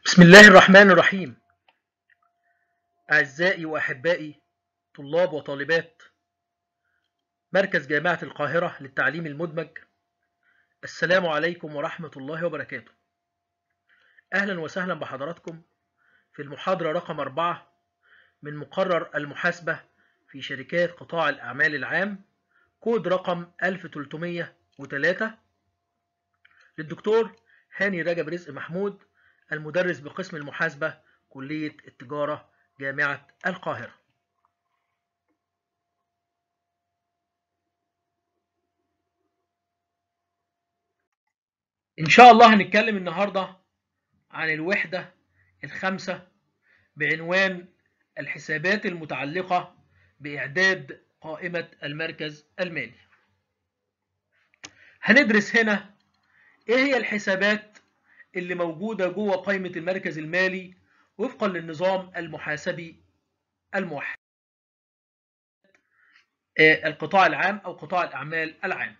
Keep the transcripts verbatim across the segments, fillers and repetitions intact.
بسم الله الرحمن الرحيم. أعزائي وأحبائي طلاب وطالبات مركز جامعة القاهرة للتعليم المدمج، السلام عليكم ورحمة الله وبركاته. أهلا وسهلا بحضراتكم في المحاضرة رقم أربعة من مقرر المحاسبة في شركات قطاع الأعمال العام، كود رقم ألف وثلاثمائة وثلاثة، للدكتور هاني رجب رزق محمود، المدرس بقسم المحاسبة، كلية التجارة، جامعة القاهرة. إن شاء الله هنتكلم النهاردة عن الوحدة الخامسة بعنوان الحسابات المتعلقة بإعداد قائمة المركز المالي. هندرس هنا إيه هي الحسابات اللي موجودة جوه قائمة المركز المالي وفقا للنظام المحاسبي الموحد، القطاع العام أو قطاع الأعمال العام.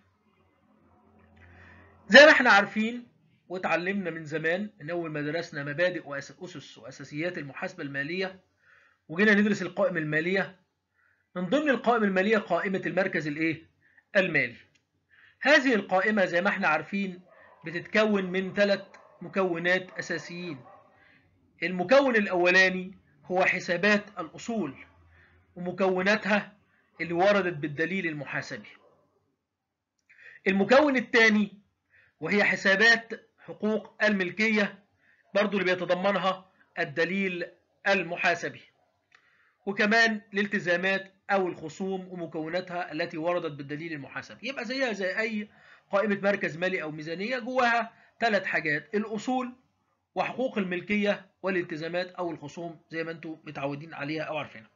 زي ما احنا عارفين وتعلمنا من زمان من أول ما درسنا مبادئ وأسس وأساسيات المحاسبة المالية وجينا ندرس القائمة المالية، من ضمن القائمة المالية قائمة المركز الايه؟ المالي. هذه القائمة زي ما احنا عارفين بتتكون من ثلاث مكونات أساسيين. المكون الأولاني هو حسابات الأصول ومكوناتها اللي وردت بالدليل المحاسبي. المكون الثاني وهي حسابات حقوق الملكية، برضو اللي بيتضمنها الدليل المحاسبي، وكمان الالتزامات أو الخصوم ومكوناتها التي وردت بالدليل المحاسبي. يبقى زيها زي أي قائمة مركز مالي أو ميزانية، جواها ثلاث حاجات: الأصول وحقوق الملكية والالتزامات أو الخصوم، زي ما أنتم متعودين عليها أو عارفينها.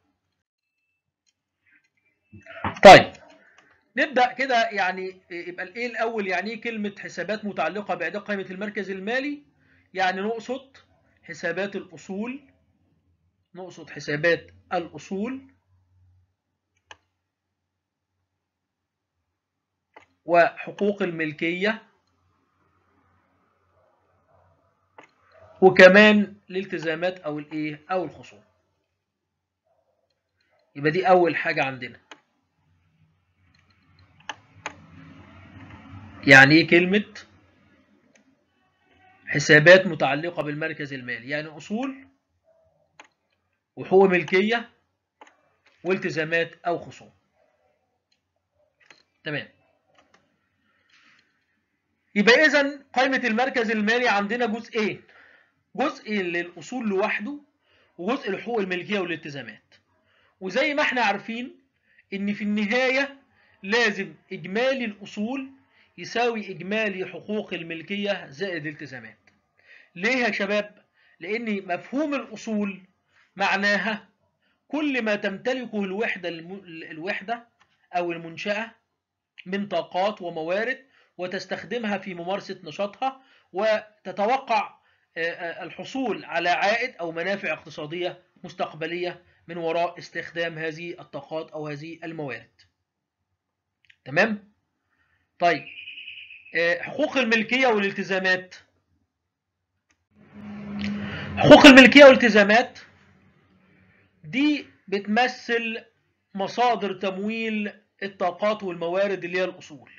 طيب نبدأ كده، يعني يبقى الإيه الأول؟ يعني إيه كلمة حسابات متعلقة بإعداد قائمة المركز المالي؟ يعني نقصد حسابات الأصول، نقصد حسابات الأصول وحقوق الملكية وكمان الالتزامات او الايه او الخصوم. يبقى دي اول حاجة عندنا. يعني ايه كلمة حسابات متعلقة بالمركز المالي؟ يعني اصول وحقوق ملكية والتزامات او خصوم. تمام. يبقى اذا قائمة المركز المالي عندنا جزئين: جزء للاصول لوحده وجزء لحقوق الملكية والالتزامات. وزي ما احنا عارفين ان في النهاية لازم اجمالي الاصول يساوي اجمالي حقوق الملكية زائد التزامات. ليه يا شباب؟ لان مفهوم الاصول معناها كل ما تمتلكه الوحدة الوحدة او المنشأة من طاقات وموارد وتستخدمها في ممارسة نشاطها، وتتوقع الحصول على عائد او منافع اقتصادية مستقبلية من وراء استخدام هذه الطاقات او هذه الموارد. تمام؟ طيب حقوق الملكية والالتزامات. حقوق الملكية والالتزامات دي بتمثل مصادر تمويل الطاقات والموارد اللي هي الأصول.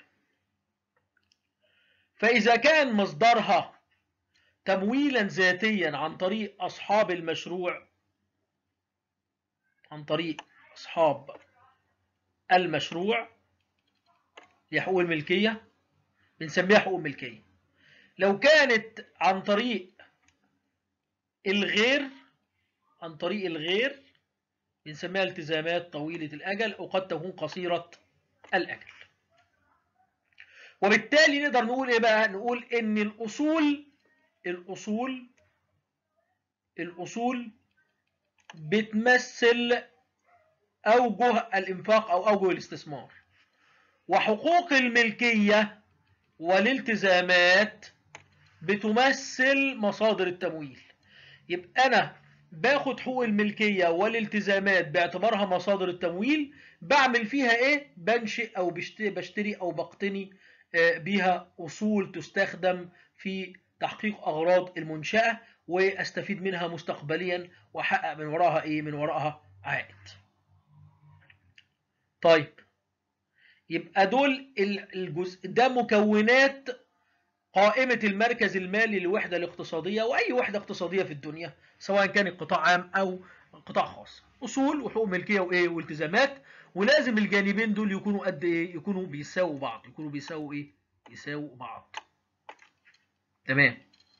فإذا كان مصدرها تمويلا ذاتيا عن طريق أصحاب المشروع، عن طريق أصحاب المشروع لحقوق الملكية، بنسميها حقوق ملكية. لو كانت عن طريق الغير، عن طريق الغير بنسميها التزامات طويلة الأجل أو قد تكون قصيرة الأجل. وبالتالي نقدر نقول إيه بقى؟ نقول إن الأصول الأصول الأصول بتمثل أوجه الإنفاق أو أوجه الاستثمار، وحقوق الملكية والالتزامات بتمثل مصادر التمويل. يبقى أنا باخد حقوق الملكية والالتزامات باعتبارها مصادر التمويل، بعمل فيها إيه؟ بنشئ أو بشتري أو بقتني بيها أصول تستخدم في تحقيق أغراض المنشأة واستفيد منها مستقبليا واحقق من وراها ايه؟ من وراها عائد. طيب يبقى دول الجزء ده مكونات قائمة المركز المالي للوحدة الاقتصادية وأي وحدة اقتصادية في الدنيا سواء كان قطاع عام أو قطاع خاص. أصول وحقوق ملكية وإيه والتزامات، ولازم الجانبين دول يكونوا قد إيه؟ يكونوا بيساووا بعض، يكونوا بيساووا إيه؟ يساووا بعض. تمام.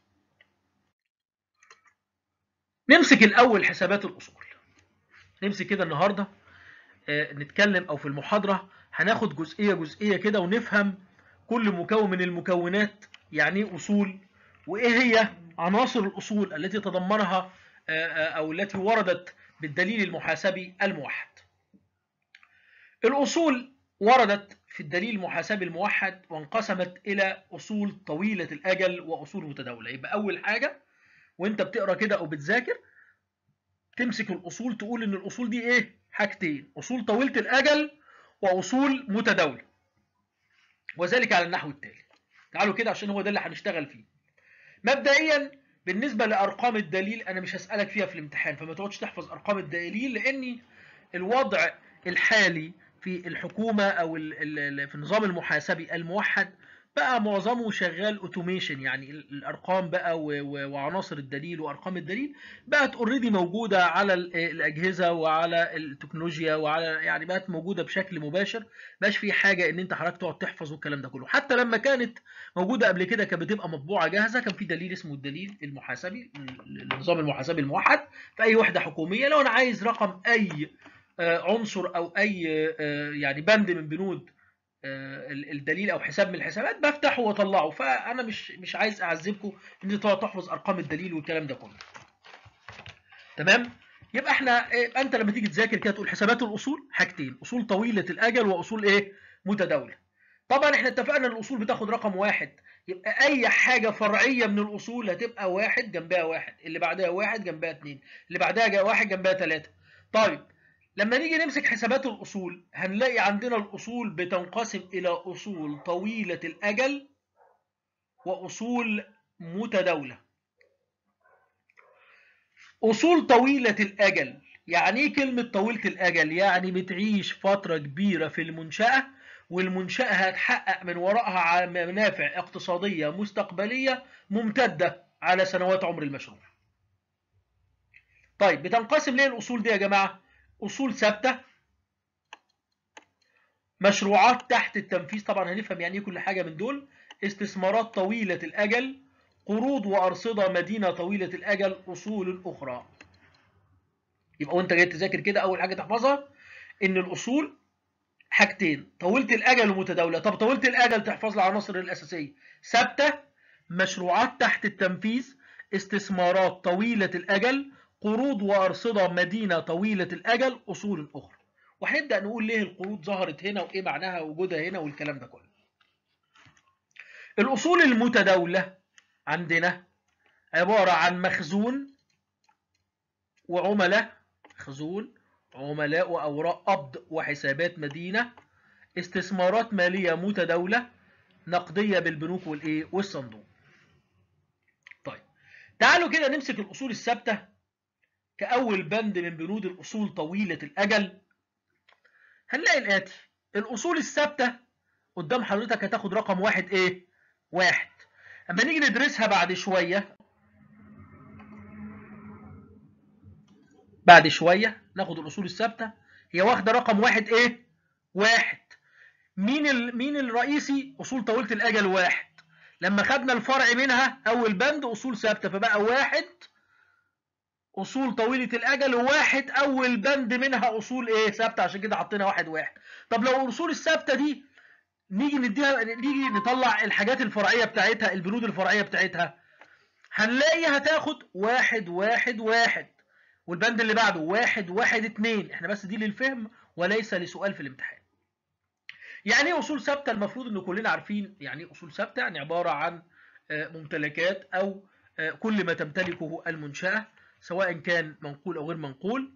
نمسك الأول حسابات الأصول. نمسك كده النهاردة آه نتكلم أو في المحاضرة هناخد جزئية جزئية كده ونفهم كل مكون من المكونات يعني ايه أصول، وإيه هي عناصر الأصول التي تضمنها أو التي وردت بالدليل المحاسبي الموحد. الأصول وردت في الدليل المحاسبي الموحد وانقسمت إلى أصول طويلة الأجل وأصول متداولة. يبقى أول حاجة وأنت بتقرأ كده أو بتذاكر تمسك الأصول تقول إن الأصول دي إيه؟ حاجتين، أصول طويلة الأجل وأصول متداولة، وذلك على النحو التالي. تعالوا كده عشان هو ده اللي هنشتغل فيه. مبدئيا بالنسبة لأرقام الدليل أنا مش هسألك فيها في الامتحان، فما تقعدش تحفظ أرقام الدليل، لأن الوضع الحالي في الحكومة أو في النظام المحاسبي الموحد بقى معظمه شغال اوتوميشن، يعني الأرقام بقى وعناصر الدليل وأرقام الدليل بقت اوريدي موجودة على الأجهزة وعلى التكنولوجيا وعلى يعني بقت موجودة بشكل مباشر، مبقاش في حاجة إن أنت حضرتك تقعد تحفظ والكلام ده كله. حتى لما كانت موجودة قبل كده كانت بتبقى مطبوعة جاهزة، كان في دليل اسمه الدليل المحاسبي النظام المحاسبي الموحد في أي وحدة حكومية. لو أنا عايز رقم أي عنصر أو أي يعني بند من بنود الدليل أو حساب من الحسابات بفتحه وأطلعه، فأنا مش مش عايز أعذبكم إن أنت تحفظ أرقام الدليل والكلام ده كله. تمام؟ يبقى احنا أنت لما تيجي تذاكر كده تقول حسابات الأصول حاجتين، أصول طويلة الأجل وأصول إيه؟ متداولة. طبعا احنا اتفقنا ان الاصول بتاخد رقم واحد، يبقى اي حاجه فرعيه من الاصول هتبقى واحد جنبها واحد، اللي بعدها واحد جنبها اتنين، اللي بعدها واحد جنبها تلاته. طيب لما نيجي نمسك حسابات الاصول هنلاقي عندنا الاصول بتنقسم الى اصول طويله الاجل واصول متداوله. اصول طويله الاجل يعني ايه كلمه طويله الاجل؟ يعني بتعيش فتره كبيره في المنشاه والمنشأة هتحقق من وراءها منافع اقتصادية مستقبلية ممتدة على سنوات عمر المشروع. طيب بتنقسم ليه الأصول دي يا جماعة؟ أصول ثابتة، مشروعات تحت التنفيذ، طبعا هنفهم يعني ايه كل حاجة من دول، استثمارات طويلة الأجل، قروض وأرصدة مدينة طويلة الأجل، أصول أخرى. يبقى وانت جاي تذاكر كده أول حاجة تحفظها إن الأصول حاجتين، طويلة الأجل ومتداولة. طب طويلة الأجل تحفظ العناصر الأساسية: ثابتة، مشروعات تحت التنفيذ، استثمارات طويلة الأجل، قروض وأرصدة مدينة طويلة الأجل، أصول أخرى. وهنبدأ نقول ليه القروض ظهرت هنا وإيه معناها وجودها هنا والكلام ده كله. الأصول المتداولة عندنا عبارة عن مخزون وعملاء، مخزون عملاء وأوراق قبض وحسابات مدينة، استثمارات مالية متداولة، نقدية بالبنوك والإيه والصندوق. طيب تعالوا كده نمسك الأصول الثابتة كأول بند من بنود الأصول طويلة الأجل. هنلاقي الآتي: الأصول الثابتة قدام حضرتك هتاخد رقم واحد إيه؟ واحد. أما نيجي ندرسها بعد شوية بعد شوية ناخد الأصول الثابتة هي واخدة رقم واحد إيه؟ واحد. مين ال... مين الرئيسي؟ أصول طويلة الأجل واحد. لما خدنا الفرع منها أول بند أصول ثابتة فبقى واحد أصول طويلة الأجل، وواحد أول بند منها أصول إيه؟ ثابتة، عشان كده حطينا واحد واحد. طب لو الأصول الثابتة دي نيجي نديها نيجي نطلع الحاجات الفرعية بتاعتها، البنود الفرعية بتاعتها، هنلاقي هتاخد واحد واحد واحد، والبند اللي بعده واحد واحد اتنين. احنا بس دي للفهم وليس لسؤال في الامتحان. يعني ايه اصول ثابته؟ المفروض ان كلنا عارفين يعني ايه اصول ثابته، يعني عباره عن ممتلكات او كل ما تمتلكه المنشاه سواء كان منقول او غير منقول،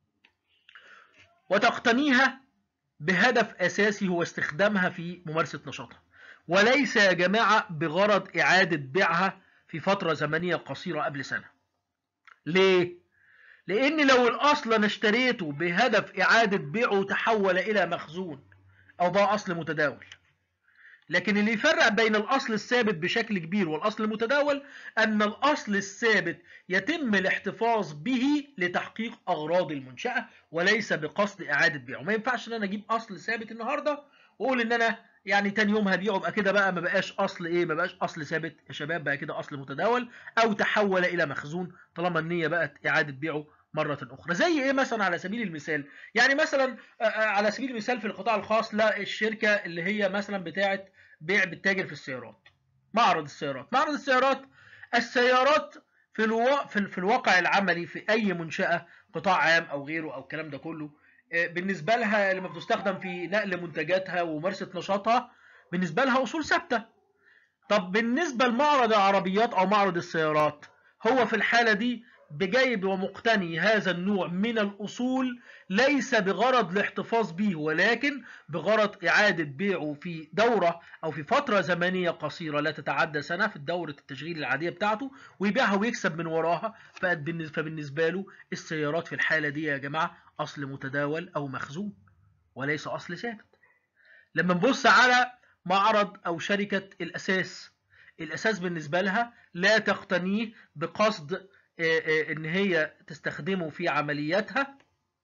وتقتنيها بهدف اساسي هو استخدامها في ممارسه نشاطها، وليس يا جماعه بغرض اعاده بيعها في في فترة زمنية قصيرة قبل سنة. ليه؟ لأن لو الأصل أنا اشتريته بهدف إعادة بيعه تحول إلى مخزون أو بقى أصل متداول. لكن اللي يفرق بين الأصل الثابت بشكل كبير والأصل المتداول أن الأصل الثابت يتم الاحتفاظ به لتحقيق أغراض المنشأة وليس بقصد إعادة بيعه. ما ينفعش إن أنا أجيب أصل ثابت النهاردة وأقول إن أنا يعني تاني يوم هبيعه، بقى كده بقى ما بقاش أصل إيه، ما بقاش أصل ثابت يا شباب، بقى كده أصل متداول أو تحول إلى مخزون طالما النية بقت إعادة بيعه مرة أخرى. زي إيه مثلا على سبيل المثال؟ يعني مثلا على سبيل المثال في القطاع الخاص، لا الشركة اللي هي مثلا بتاعة بيع بالتاجر في السيارات، معرض السيارات. معرض السيارات السيارات في الوا... في, في الواقع العملي في اي منشأة قطاع عام او غيره او الكلام ده كله، بالنسبة لها لما بتستخدم في نقل منتجاتها وممارسة نشاطها بالنسبة لها اصول ثابتة. طب بالنسبة لمعرض العربيات او معرض السيارات، هو في الحالة دي بجايب ومقتني هذا النوع من الأصول ليس بغرض الاحتفاظ به، ولكن بغرض إعادة بيعه في دورة أو في فترة زمنية قصيرة لا تتعدى سنة في دورة التشغيل العادية بتاعته، ويبيعها ويكسب من وراها. فبالنسبة له السيارات في الحالة دي يا جماعة أصل متداول أو مخزون وليس أصل ثابت. لما نبص على معرض أو شركة الأساس، الأساس بالنسبة لها لا تقتنيه بقصد إن هي تستخدمه في عملياتها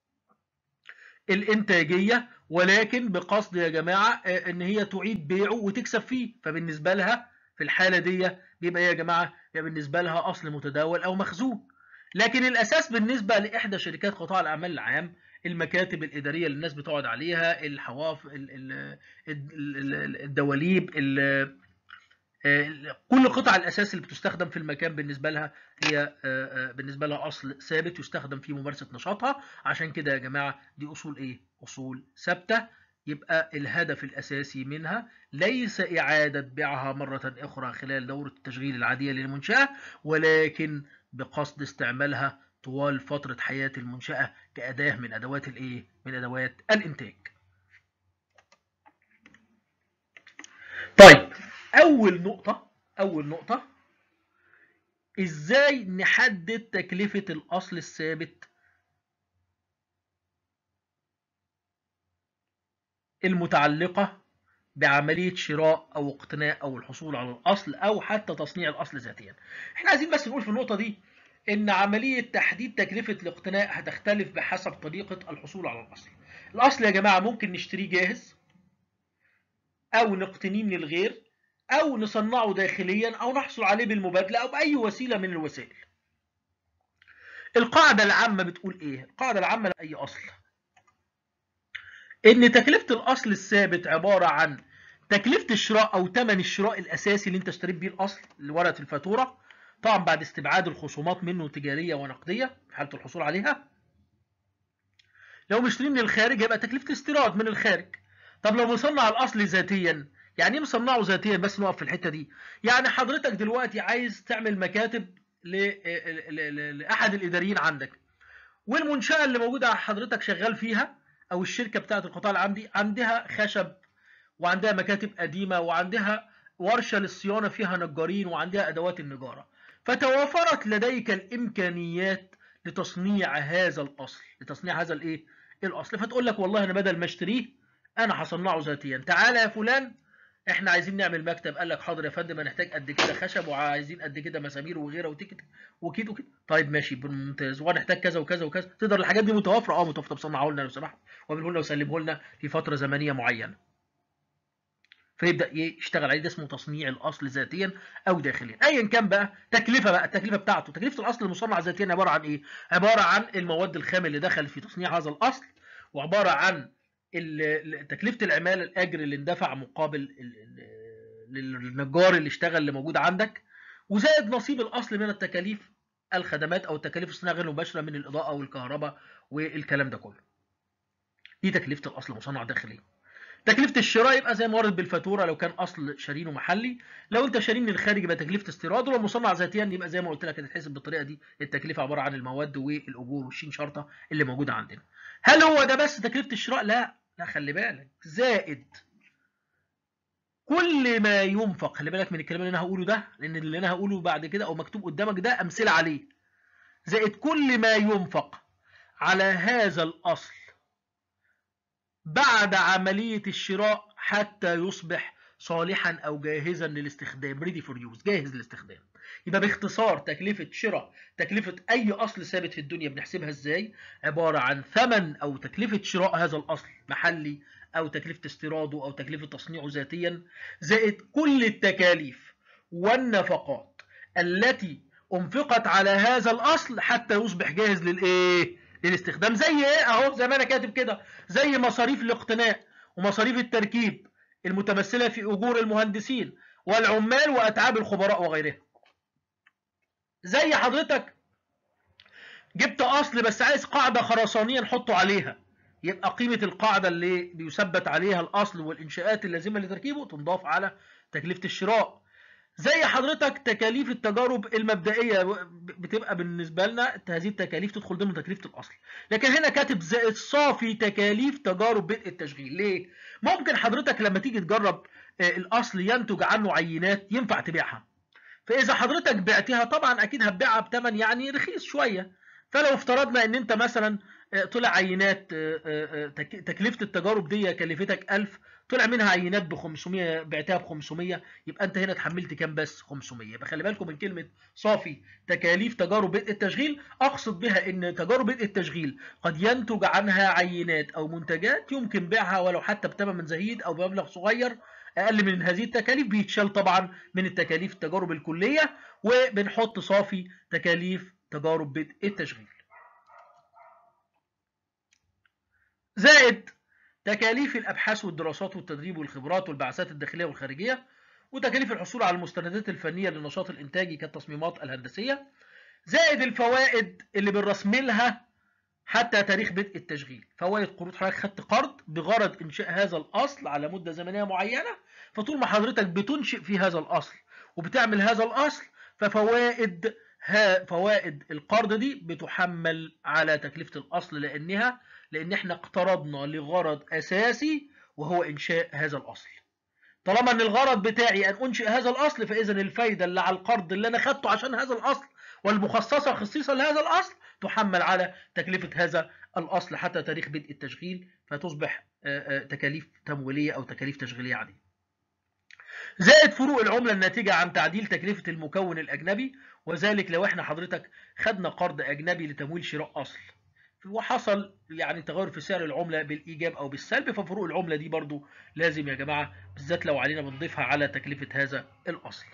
الإنتاجية، ولكن بقصد يا جماعة إن هي تعيد بيعه وتكسب فيه. فبالنسبة لها في الحالة دي بيبقى يا جماعة بالنسبة لها أصل متداول أو مخزون. لكن الأساس بالنسبة لإحدى شركات قطاع الأعمال العام، المكاتب الإدارية اللي الناس بتقعد عليها، الحواف، الدواليب، كل قطع الأساس اللي بتستخدم في المكان بالنسبة لها هي بالنسبة لها أصل ثابت يستخدم في ممارسة نشاطها. عشان كده يا جماعة دي أصول إيه؟ أصول ثابتة. يبقى الهدف الأساسي منها ليس إعادة بيعها مرة أخرى خلال دورة التشغيل العادية للمنشأة، ولكن بقصد استعمالها طوال فترة حياة المنشأة كأداة من أدوات الإيه؟ من أدوات الإنتاج. طيب، أول نقطة أول نقطة إزاي نحدد تكلفة الأصل الثابت المتعلقة بعملية شراء أو اقتناء أو الحصول على الأصل أو حتى تصنيع الأصل ذاتيا. احنا عايزين بس نقول في النقطة دي إن عملية تحديد تكلفة الاقتناء هتختلف بحسب طريقة الحصول على الأصل. الأصل يا جماعة ممكن نشتريه جاهز أو نقتنيه من الغير أو نصنعه داخليا أو نحصل عليه بالمبادلة أو بأي وسيلة من الوسائل. القاعدة العامة بتقول إيه؟ القاعدة العامة لأي أصل إن تكلفة الأصل الثابت عبارة عن تكلفة الشراء أو ثمن الشراء الأساسي اللي أنت اشتريت بيه الأصل، ورقة الفاتورة، طبعا بعد استبعاد الخصومات منه تجارية ونقدية في حالة الحصول عليها. لو مشتري من الخارج يبقى تكلفة استيراد من الخارج. طب لو مصنع الأصل ذاتيا، يعني ايه مصنعه ذاتيا؟ بس نقف في الحتة دي. يعني حضرتك دلوقتي عايز تعمل مكاتب لأحد الإداريين عندك، والمنشأة اللي موجودة حضرتك شغال فيها أو الشركة بتاعة القطاع العام دي عندها خشب وعندها مكاتب قديمة وعندها ورشة للصيانة فيها نجارين وعندها أدوات النجارة، فتوافرت لديك الإمكانيات لتصنيع هذا الأصل لتصنيع هذا الإيه؟ الأصل. فتقول لك والله أنا بدل ما اشتريه أنا هصنعه ذاتيا. تعالى يا فلان احنا عايزين نعمل مكتب. قال لك حاضر يا فندم، هنحتاج قد كده خشب وعايزين قد كده مسامير وغيره وتيكت وكيت وكده. طيب ماشي ممتاز، وهنحتاج كذا وكذا وكذا. تقدر الحاجات دي متوفره؟ اه متوفره. صنعه لنا لو سمحت واعمله لنا وسلمه لنا في فتره زمنيه معينه. فيبدا يشتغل عليه. ده اسمه تصنيع الاصل ذاتيا او داخليا. ايا كان بقى تكلفه بقى التكلفه بتاعته. تكلفه الاصل المصنع ذاتيا عباره عن ايه؟ عباره عن المواد الخام اللي دخل في تصنيع هذا الاصل، وعباره عن تكلفه العماله، الاجر اللي اندفع مقابل للنجار اللي اشتغل اللي موجود عندك، وزائد نصيب الاصل من التكاليف الخدمات او التكاليف الصناعه غير المباشره من الاضاءه والكهرباء والكلام ده كله. دي تكلفه الاصل المصنع داخليا. تكلفه الشراء يبقى زي ما ورد بالفاتوره لو كان اصل شارينه محلي. لو انت شاريه من الخارج يبقى تكلفه استيراد، ولو مصنع ذاتيا يبقى زي ما قلت لك هتتحسب بالطريقه دي. التكلفه عباره عن المواد والاجور والشين شرطه اللي موجوده عندنا. هل هو ده بس تكلفه الشراء؟ لا لا، خلي بالك، زائد كل ما ينفق، خلي بالك من الكلام اللي انا هقوله ده، لان اللي انا هقوله بعد كده او مكتوب قدامك ده امثله عليه. زائد كل ما ينفق على هذا الاصل بعد عمليه الشراء حتى يصبح صالحا او جاهزا للاستخدام، ready for use، جاهز للاستخدام. يبقى باختصار تكلفه شراء، تكلفه اي اصل ثابت في الدنيا بنحسبها ازاي؟ عباره عن ثمن او تكلفه شراء هذا الاصل محلي، او تكلفه استيراده، او تكلفه تصنيعه ذاتيا، زائد كل التكاليف والنفقات التي انفقت على هذا الاصل حتى يصبح جاهز للايه؟ للاستخدام. زي ايه؟ اهو زي ما انا كاتب كده، زي مصاريف الاقتناء ومصاريف التركيب المتمثله في اجور المهندسين والعمال واتعاب الخبراء وغيرها. زي حضرتك جبت اصل بس عايز قاعده خرسانيه نحطه عليها، يبقى قيمه القاعده اللي بيثبت عليها الاصل والانشاءات اللازمه لتركيبه تنضاف على تكلفه الشراء. زي حضرتك تكاليف التجارب المبدئيه بتبقى بالنسبه لنا هذه التكاليف تدخل ضمن تكلفه الاصل، لكن هنا كاتب زائد صافي تكاليف تجارب بدء التشغيل. ليه؟ ممكن حضرتك لما تيجي تجرب الاصل ينتج عنه عينات ينفع تبيعها، فاذا حضرتك بعتها طبعا اكيد هتبيعها بثمن يعني رخيص شويه. فلو افترضنا ان انت مثلا طلع عينات تكلفه التجارب دي كلفتك ألف، طلع منها عينات ب خمسمية بعتها ب خمسمية، يبقى انت هنا اتحملت كام بس؟ خمسمية. يبقى خلي بالكم من كلمه صافي تكاليف تجارب بدء التشغيل، اقصد بها ان تجارب بدء التشغيل قد ينتج عنها عينات او منتجات يمكن بيعها ولو حتى بثمن زهيد او بمبلغ صغير اقل من هذه التكاليف، بيتشال طبعا من التكاليف التجارب الكليه وبنحط صافي تكاليف تجارب بدء التشغيل. زائد تكاليف الابحاث والدراسات والتدريب والخبرات والبعثات الداخليه والخارجيه، وتكاليف الحصول على المستندات الفنيه للنشاط الانتاجي كالتصميمات الهندسيه، زائد الفوائد اللي بنرسملها حتى تاريخ بدء التشغيل. فوائد قروض، حضرتك خدت قرض بغرض انشاء هذا الاصل على مده زمنيه معينه، فطول ما حضرتك بتنشئ في هذا الاصل وبتعمل هذا الاصل ففوائد ها فوائد القرض دي بتحمل على تكلفه الاصل، لانها لان احنا اقترضنا لغرض اساسي وهو انشاء هذا الاصل. طالما ان الغرض بتاعي ان انشئ هذا الاصل، فاذا الفايده اللي على القرض اللي انا خدته عشان هذا الاصل والمخصصه خصيصا لهذا الاصل تحمل على تكلفه هذا الاصل حتى تاريخ بدء التشغيل، فتصبح تكاليف تمويليه او تكاليف تشغيليه عاديه. زائد فروق العمله الناتجه عن تعديل تكلفه المكون الاجنبي، وذلك لو احنا حضرتك خدنا قرض اجنبي لتمويل شراء اصل وحصل يعني تغير في سعر العمله بالايجاب او بالسلب، ففروق العمله دي برضو لازم يا جماعه بالذات لو علينا بنضيفها على تكلفه هذا الاصل.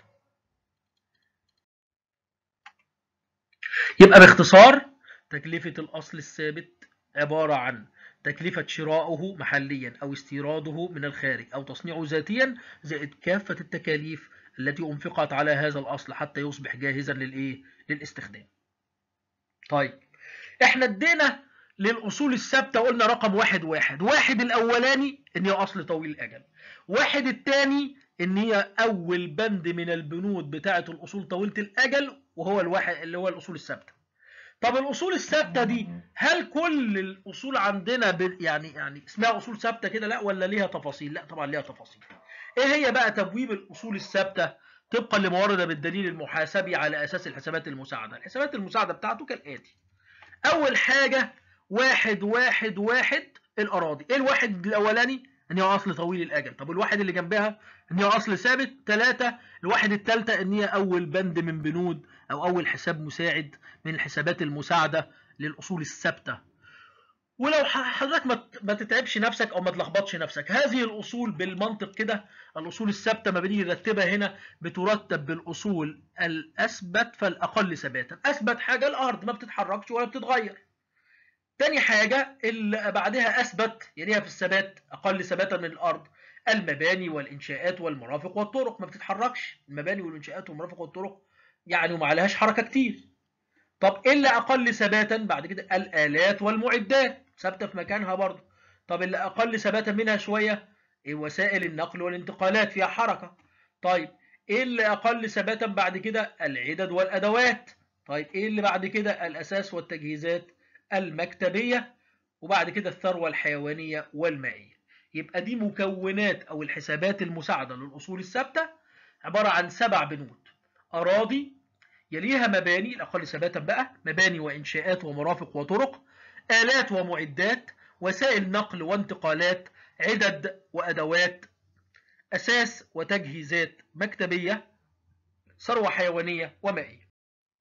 يبقى باختصار تكلفه الاصل الثابت عباره عن تكلفه شرائه محليا او استيراده من الخارج او تصنيعه ذاتيا، زائد كافه التكاليف التي انفقت على هذا الاصل حتى يصبح جاهزا للايه؟ للاستخدام. طيب احنا ادينا للاصول الثابته قلنا رقم واحد واحد واحد الاولاني ان هي اصل طويل الاجل، واحد الثاني ان هي اول بند من البنود بتاعه الاصول طويله الاجل وهو الواحد اللي هو الاصول الثابته. طب الاصول الثابته دي هل كل الاصول عندنا ب... يعني يعني اسمها اصول ثابته كده لا، ولا ليها تفاصيل؟ لا طبعا ليها تفاصيل. ايه هي بقى تبويب الاصول الثابته طبقا لما ورد بالدليل المحاسبي على اساس الحسابات المساعده؟ الحسابات المساعده بتاعته كالاتي: اول حاجه واحد واحد واحد الاراضي. ايه الواحد الاولاني؟ ان هي اصل طويل الاجل. طب الواحد اللي جنبها ان هي اصل ثابت. ثلاثة الواحد الثالثه ان هي اول بند من بنود او اول حساب مساعد من الحسابات المساعده للاصول الثابته. ولو حضرتك ما تتعبش نفسك او ما تلخبطش نفسك، هذه الاصول بالمنطق كده الاصول الثابته ما بنيجي نرتبها هنا بترتب بالاصول الاثبت فالاقل ثباتا. اثبت حاجه الارض ما بتتحركش ولا بتتغير. تاني حاجه اللي بعدها اثبت يليها في الثبات اقل ثباتا من الارض المباني والانشاءات والمرافق والطرق، ما بتتحركش المباني والانشاءات والمرافق والطرق يعني وما عليهاش حركه كتير. طب ايه اللي اقل ثباتا بعد كده؟ الالات والمعدات ثابته في مكانها برضه. طب اللي اقل ثباتا منها شويه إيه؟ وسائل النقل والانتقالات فيها حركه. طيب ايه اللي اقل ثباتا بعد كده؟ العدد والادوات. طيب ايه اللي بعد كده؟ الاساس والتجهيزات المكتبيه، وبعد كده الثروه الحيوانيه والمائيه. يبقى دي مكونات أو الحسابات المساعدة للأصول الثابتة عبارة عن سبع بنود: أراضي، يليها مباني الأقل ثباتا بقى، مباني وإنشاءات ومرافق وطرق، آلات ومعدات، وسائل نقل وانتقالات، عدد وأدوات، أساس وتجهيزات مكتبية، ثروة حيوانية ومائية.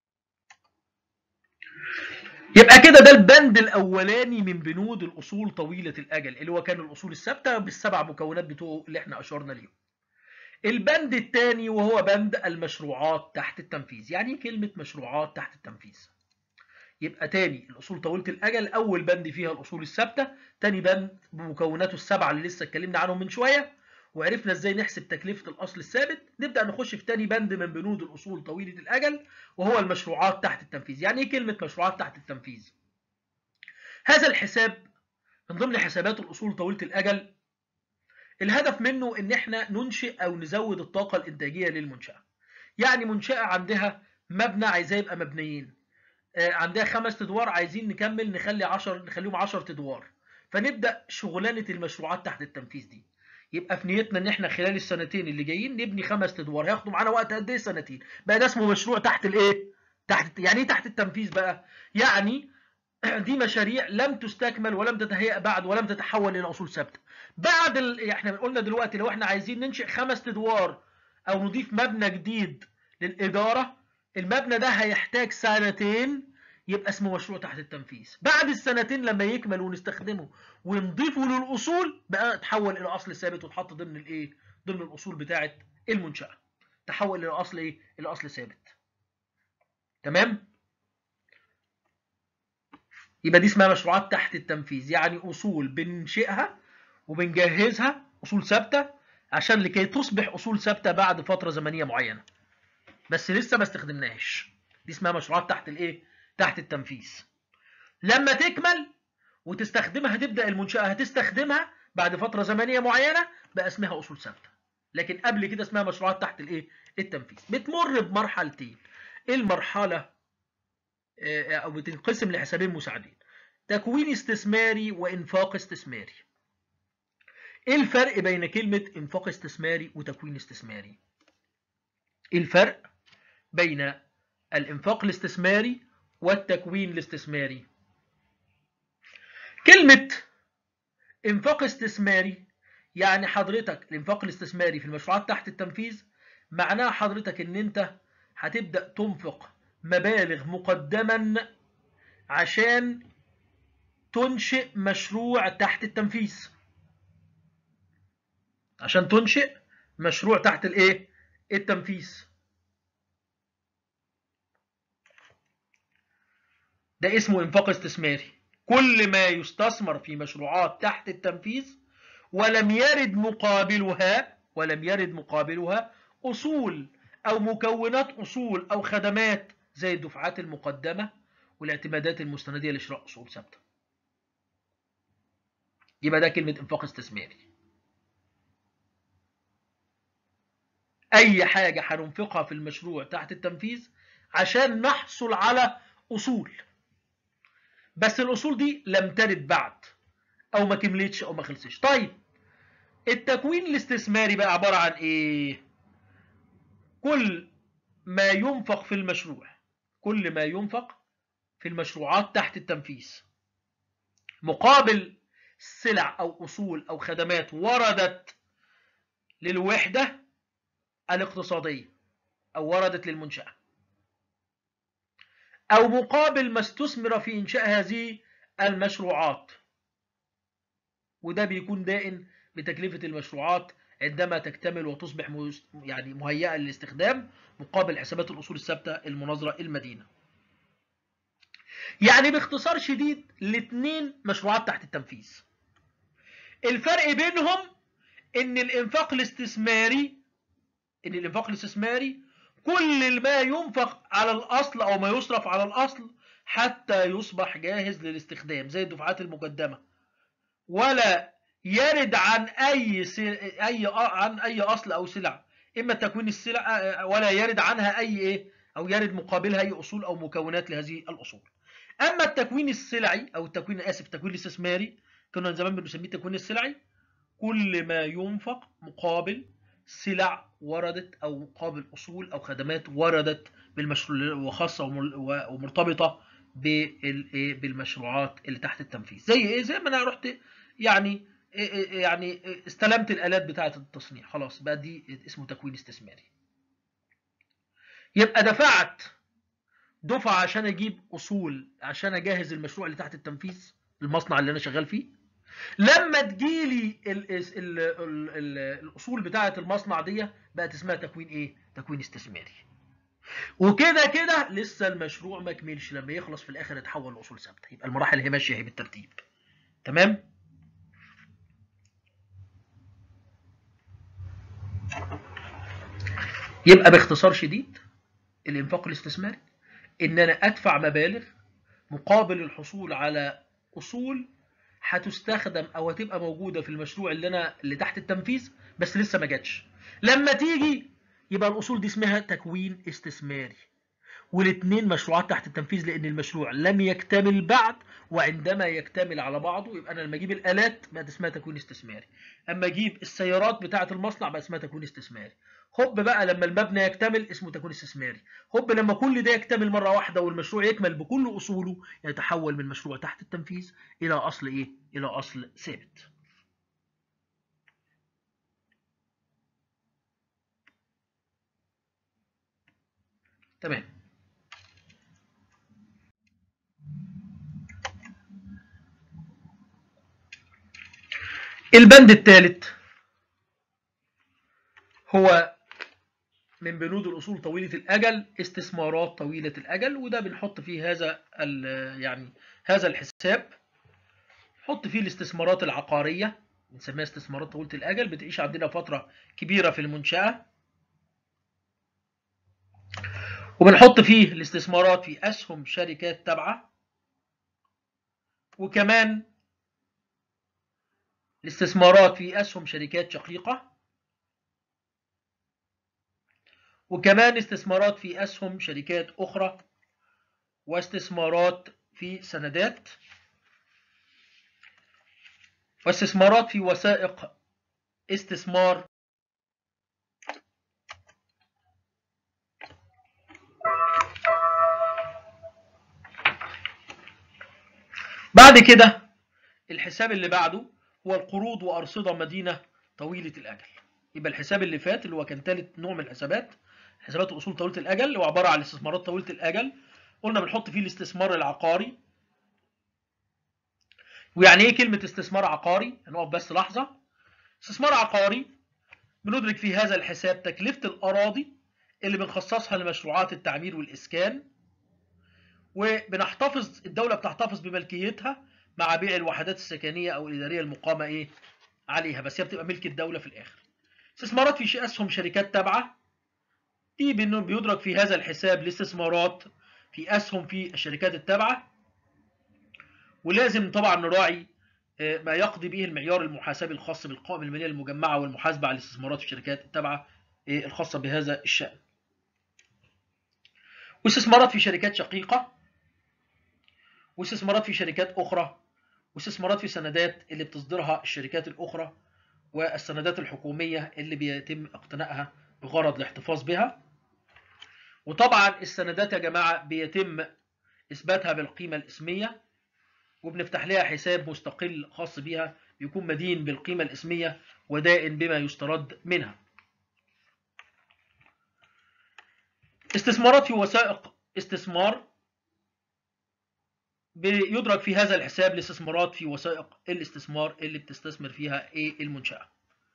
يبقى كده ده البند الأولاني من بنود الأصول طويلة الأجل اللي هو كان الأصول الثابتة بالسبع مكونات بتوعه اللي احنا أشرنا ليهم. البند الثاني وهو بند المشروعات تحت التنفيذ. يعني ايه كلمة مشروعات تحت التنفيذ؟ يبقى تاني الأصول طويلة الأجل أول بند فيها الأصول الثابتة، تاني بند بمكوناته السبعة اللي لسه اتكلمنا عنهم من شوية وعرفنا ازاي نحسب تكلفة الأصل الثابت. نبدأ نخش في تاني بند من بنود الأصول طويلة الأجل وهو المشروعات تحت التنفيذ. يعني ايه كلمة مشروعات تحت التنفيذ؟ هذا الحساب من ضمن حسابات الأصول طويلة الأجل الهدف منه ان احنا ننشئ او نزود الطاقة الانتاجية للمنشأة. يعني منشأة عندها مبنى عايزاه يبقى مبنيين، عندها خمس ادوار عايزين نكمل نخلي عشر نخليهم عشرة ادوار، فنبدأ شغلانة المشروعات تحت التنفيذ دي. يبقى في نيتنا ان احنا خلال السنتين اللي جايين نبني خمس ادوار، هياخدوا معانا وقت قد ايه؟ سنتين. بقى ده اسمه مشروع تحت الايه؟ تحت. يعني ايه تحت التنفيذ بقى؟ يعني دي مشاريع لم تستكمل ولم تتهيأ بعد ولم تتحول الى اصول ثابته. بعد ال... احنا قلنا دلوقتي لو احنا عايزين ننشئ خمس ادوار او نضيف مبنى جديد للاداره، المبنى ده هيحتاج سنتين، يبقى اسمه مشروع تحت التنفيذ. بعد السنتين لما يكمل ونستخدمه ونضيفه للاصول بقى تحول الى اصل ثابت وتحط ضمن الايه؟ ضمن الاصول بتاعه المنشاه. تحول الى اصل ايه؟ الى اصل ثابت. تمام؟ يبقى دي اسمها مشروعات تحت التنفيذ، يعني اصول بننشئها وبنجهزها اصول ثابته عشان لكي تصبح اصول ثابته بعد فتره زمنيه معينه بس لسه ما استخدمناهاش. دي اسمها مشروعات تحت الايه؟ تحت التنفيذ. لما تكمل وتستخدمها تبدا المنشاه هتستخدمها بعد فتره زمنيه معينه بقى اسمها اصول ثابته. لكن قبل كده اسمها مشروعات تحت الايه؟ التنفيذ. بتمر بمرحلتين. المرحله او بتنقسم لحسابين مساعدين: تكوين استثماري وانفاق استثماري. ايه الفرق بين كلمة انفاق استثماري وتكوين استثماري؟ ايه الفرق بين الانفاق الاستثماري والتكوين الاستثماري؟ كلمة انفاق استثماري يعني حضرتك الانفاق الاستثماري في المشروعات تحت التنفيذ معناها حضرتك ان انت هتبدأ تنفق مبالغ مقدما عشان تنشئ مشروع تحت التنفيذ. عشان تنشئ مشروع تحت الايه؟ التنفيذ. ده اسمه انفاق استثماري. كل ما يستثمر في مشروعات تحت التنفيذ ولم يرد مقابلها ولم يرد مقابلها اصول او مكونات اصول او خدمات زي الدفعات المقدمه والاعتمادات المستنديه لشراء اصول ثابته. يبقى ده كلمه انفاق استثماري. اي حاجه هننفقها في المشروع تحت التنفيذ عشان نحصل على اصول، بس الاصول دي لم ترد بعد او ما كملتش او ما خلصش. طيب التكوين الاستثماري بقى عباره عن ايه؟ كل ما ينفق في المشروع كل ما ينفق في المشروعات تحت التنفيذ مقابل سلع او اصول او خدمات وردت للوحده الاقتصاديه او وردت للمنشاه، او مقابل ما استثمر في انشاء هذه المشروعات. وده بيكون دائن بتكلفة المشروعات عندما تكتمل وتصبح يعني مهيئة للاستخدام مقابل حسابات الأصول الثابتة المناظرة المدينة. يعني باختصار شديد الاثنين مشروعات تحت التنفيذ. الفرق بينهم ان الانفاق الاستثماري ان الانفاق الاستثماري كل ما ينفق على الاصل او ما يصرف على الاصل حتى يصبح جاهز للاستخدام زي الدفعات المقدمة، ولا يرد عن اي اي عن اي اصل او سلع، اما تكوين السلع ولا يرد عنها اي ايه او يرد مقابلها اي اصول او مكونات لهذه الاصول. اما التكوين السلعي او التكوين اسف التكوين الاستثماري كنا زمان بنسميه التكوين السلعي، كل ما ينفق مقابل سلع وردت أو مقابل أصول أو خدمات وردت بالمشروع وخاصة ومرتبطة بالمشروعات اللي تحت التنفيذ. زي إيه؟ زي ما أنا رحت يعني يعني استلمت الآلات بتاعة التصنيع، خلاص بقى دي اسمه تكوين استثماري. يبقى دفعت دفعة عشان أجيب أصول عشان أجهز المشروع اللي تحت التنفيذ، المصنع اللي أنا شغال فيه. لما تجيلي ال ال ال ال الأصول بتاعة المصنع دي بقت اسمها تكوين إيه؟ تكوين استثماري. وكده كده لسه المشروع ما كملش، لما يخلص في الآخر يتحول لأصول ثابتة. يبقى المراحل هي ماشية هي بالترتيب. تمام؟ يبقى باختصار شديد الإنفاق الاستثماري إن أنا أدفع مبالغ مقابل الحصول على أصول هتستخدم أو هتبقى موجودة في المشروع اللي أنا اللي تحت التنفيذ بس لسه ما جاتش. لما تيجي يبقى الأصول دي اسمها تكوين استثماري. والاثنين مشروعات تحت التنفيذ لأن المشروع لم يكتمل بعد، وعندما يكتمل على بعضه يبقى أنا لما أجيب الآلات بقى اسمها تكوين استثماري. أما أجيب السيارات بتاعة المصنع بقى اسمها تكوين استثماري. هوب بقى لما المبنى يكتمل اسمه تكوين استثماري. هوب لما كل ده يكتمل مرة واحدة والمشروع يكمل بكل أصوله يتحول من مشروع تحت التنفيذ إلى أصل إيه؟ إلى أصل ثابت. تمام. البند الثالث هو من بنود الأصول طويلة الأجل استثمارات طويلة الأجل، وده بنحط فيه هذا يعني هذا الحساب. نحط فيه الاستثمارات العقارية بنسميها استثمارات طويلة الأجل، بتعيش عندنا فترة كبيرة في المنشأة. وبنحط فيه الاستثمارات في أسهم شركات تابعة، وكمان الاستثمارات في أسهم شركات شقيقة، وكمان استثمارات في أسهم شركات أخرى، واستثمارات في سندات، واستثمارات في وثائق استثمار، بعد كده الحساب اللي بعده هو القروض وأرصدة مدينة طويلة الأجل. يبقى الحساب اللي فات اللي هو كان ثالث نوع من الحسابات، حسابات الأصول طويلة الأجل، اللي هو عبارة عن الاستثمارات طويلة الأجل. قلنا بنحط فيه الاستثمار العقاري. ويعني إيه كلمة استثمار عقاري؟ هنقف بس لحظة. استثمار عقاري بندرك في هذا الحساب تكلفة الأراضي اللي بنخصصها لمشروعات التعمير والإسكان، وبنحتفظ الدولة بتحتفظ بملكيتها مع بيع الوحدات السكنية أو الإدارية المقامة إيه عليها، بس هي بتبقى ملك الدولة في الآخر. استثمارات في أسهم شركات تابعة دي بيدرك في هذا الحساب الاستثمارات في أسهم في الشركات التابعة، ولازم طبعا نراعي ما يقضي به المعيار المحاسبي الخاص بالقوائم المالية المجمعة والمحاسبة على الاستثمارات في الشركات التابعة الخاصة بهذا الشأن. واستثمارات في شركات شقيقة، واستثمارات في شركات أخرى، واستثمارات في سندات اللي بتصدرها الشركات الأخرى، والسندات الحكومية اللي بيتم اقتنائها بغرض الاحتفاظ بها. وطبعا السندات يا جماعة بيتم إثباتها بالقيمة الإسمية، وبنفتح لها حساب مستقل خاص بها يكون مدين بالقيمة الإسمية ودائن بما يسترد منها. استثمارات في وثائق استثمار بيدرك في هذا الحساب الاستثمارات في وثائق الاستثمار اللي بتستثمر فيها ايه المنشأة.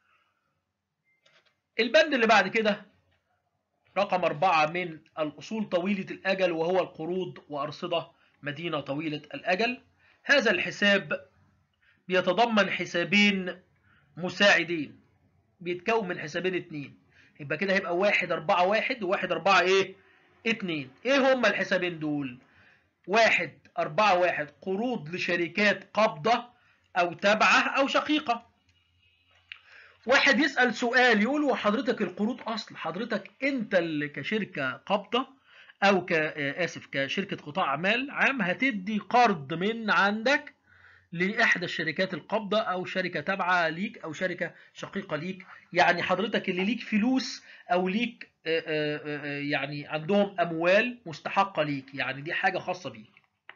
البند اللي بعد كده رقم أربعة من الأصول طويلة الأجل وهو القروض وأرصدة مدينة طويلة الأجل. هذا الحساب بيتضمن حسابين مساعدين، بيتكون من حسابين اتنين. يبقى كده هيبقى واحد أربعة واحد وواحد أربعة ايه اتنين. ايه هما الحسابين دول؟ واحد أربعة واحد قروض لشركات قابضة أو تابعة أو شقيقة. واحد يسأل سؤال يقول وحضرتك القروض أصل حضرتك أنت اللي كشركة قابضة أو كآسف كشركة قطاع أعمال عام هتدي قرض من عندك لإحدى الشركات القابضة أو شركة تابعة ليك أو شركة شقيقة ليك. يعني حضرتك اللي ليك فلوس أو ليك آآ آآ يعني عندهم أموال مستحقة ليك، يعني دي حاجة خاصة بيك.